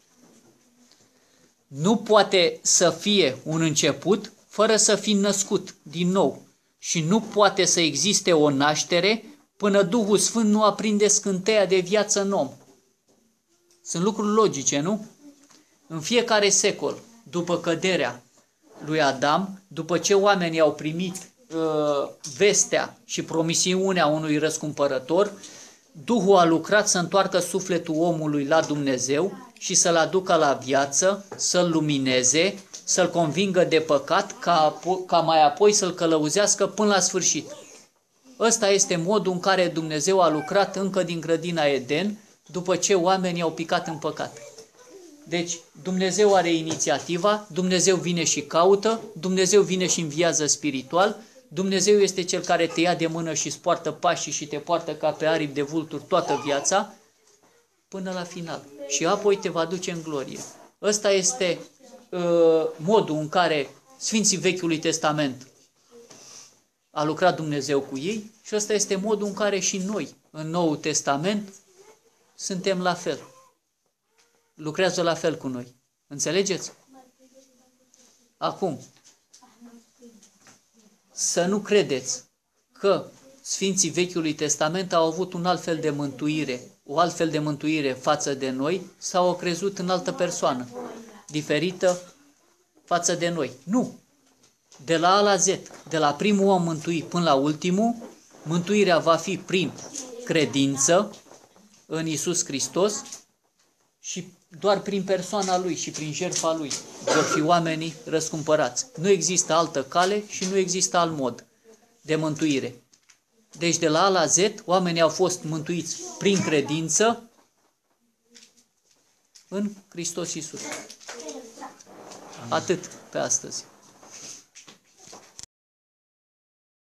Nu poate să fie un început fără să fii născut din nou. Și nu poate să existe o naștere până Duhul Sfânt nu aprinde scânteia de viață în om. Sunt lucruri logice, nu? În fiecare secol, după căderea lui Adam, după ce oamenii au primit vestea și promisiunea unui răscumpărător, Duhul a lucrat să întoarcă sufletul omului la Dumnezeu și să-l aducă la viață, să-l lumineze, să-l convingă de păcat, ca mai apoi să-l călăuzească până la sfârșit. Ăsta este modul în care Dumnezeu a lucrat încă din grădina Eden, după ce oamenii au picat în păcat. Deci Dumnezeu are inițiativa, Dumnezeu vine și caută, Dumnezeu vine și înviază spiritual, Dumnezeu este Cel care te ia de mână și îți poartă pașii și te poartă ca pe aripi de vulturi toată viața, până la final. Și apoi te va duce în glorie. Ăsta este modul în care Sfinții Vechiului Testament a lucrat Dumnezeu cu ei și ăsta este modul în care și noi, în Noul Testament, suntem la fel. Lucrează la fel cu noi. Înțelegeți? Acum, să nu credeți că Sfinții Vechiului Testament au avut un alt fel de mântuire, o altfel de mântuire față de noi sau au crezut în altă persoană, diferită față de noi. Nu! De la A la Z, de la primul om mântuit până la ultimul, mântuirea va fi prin credință în Iisus Hristos și doar prin persoana Lui și prin jertfa Lui vor fi oamenii răscumpărați. Nu există altă cale și nu există alt mod de mântuire. Deci de la A la Z, oamenii au fost mântuiți prin credință în Hristos Iisus. Atât pe astăzi.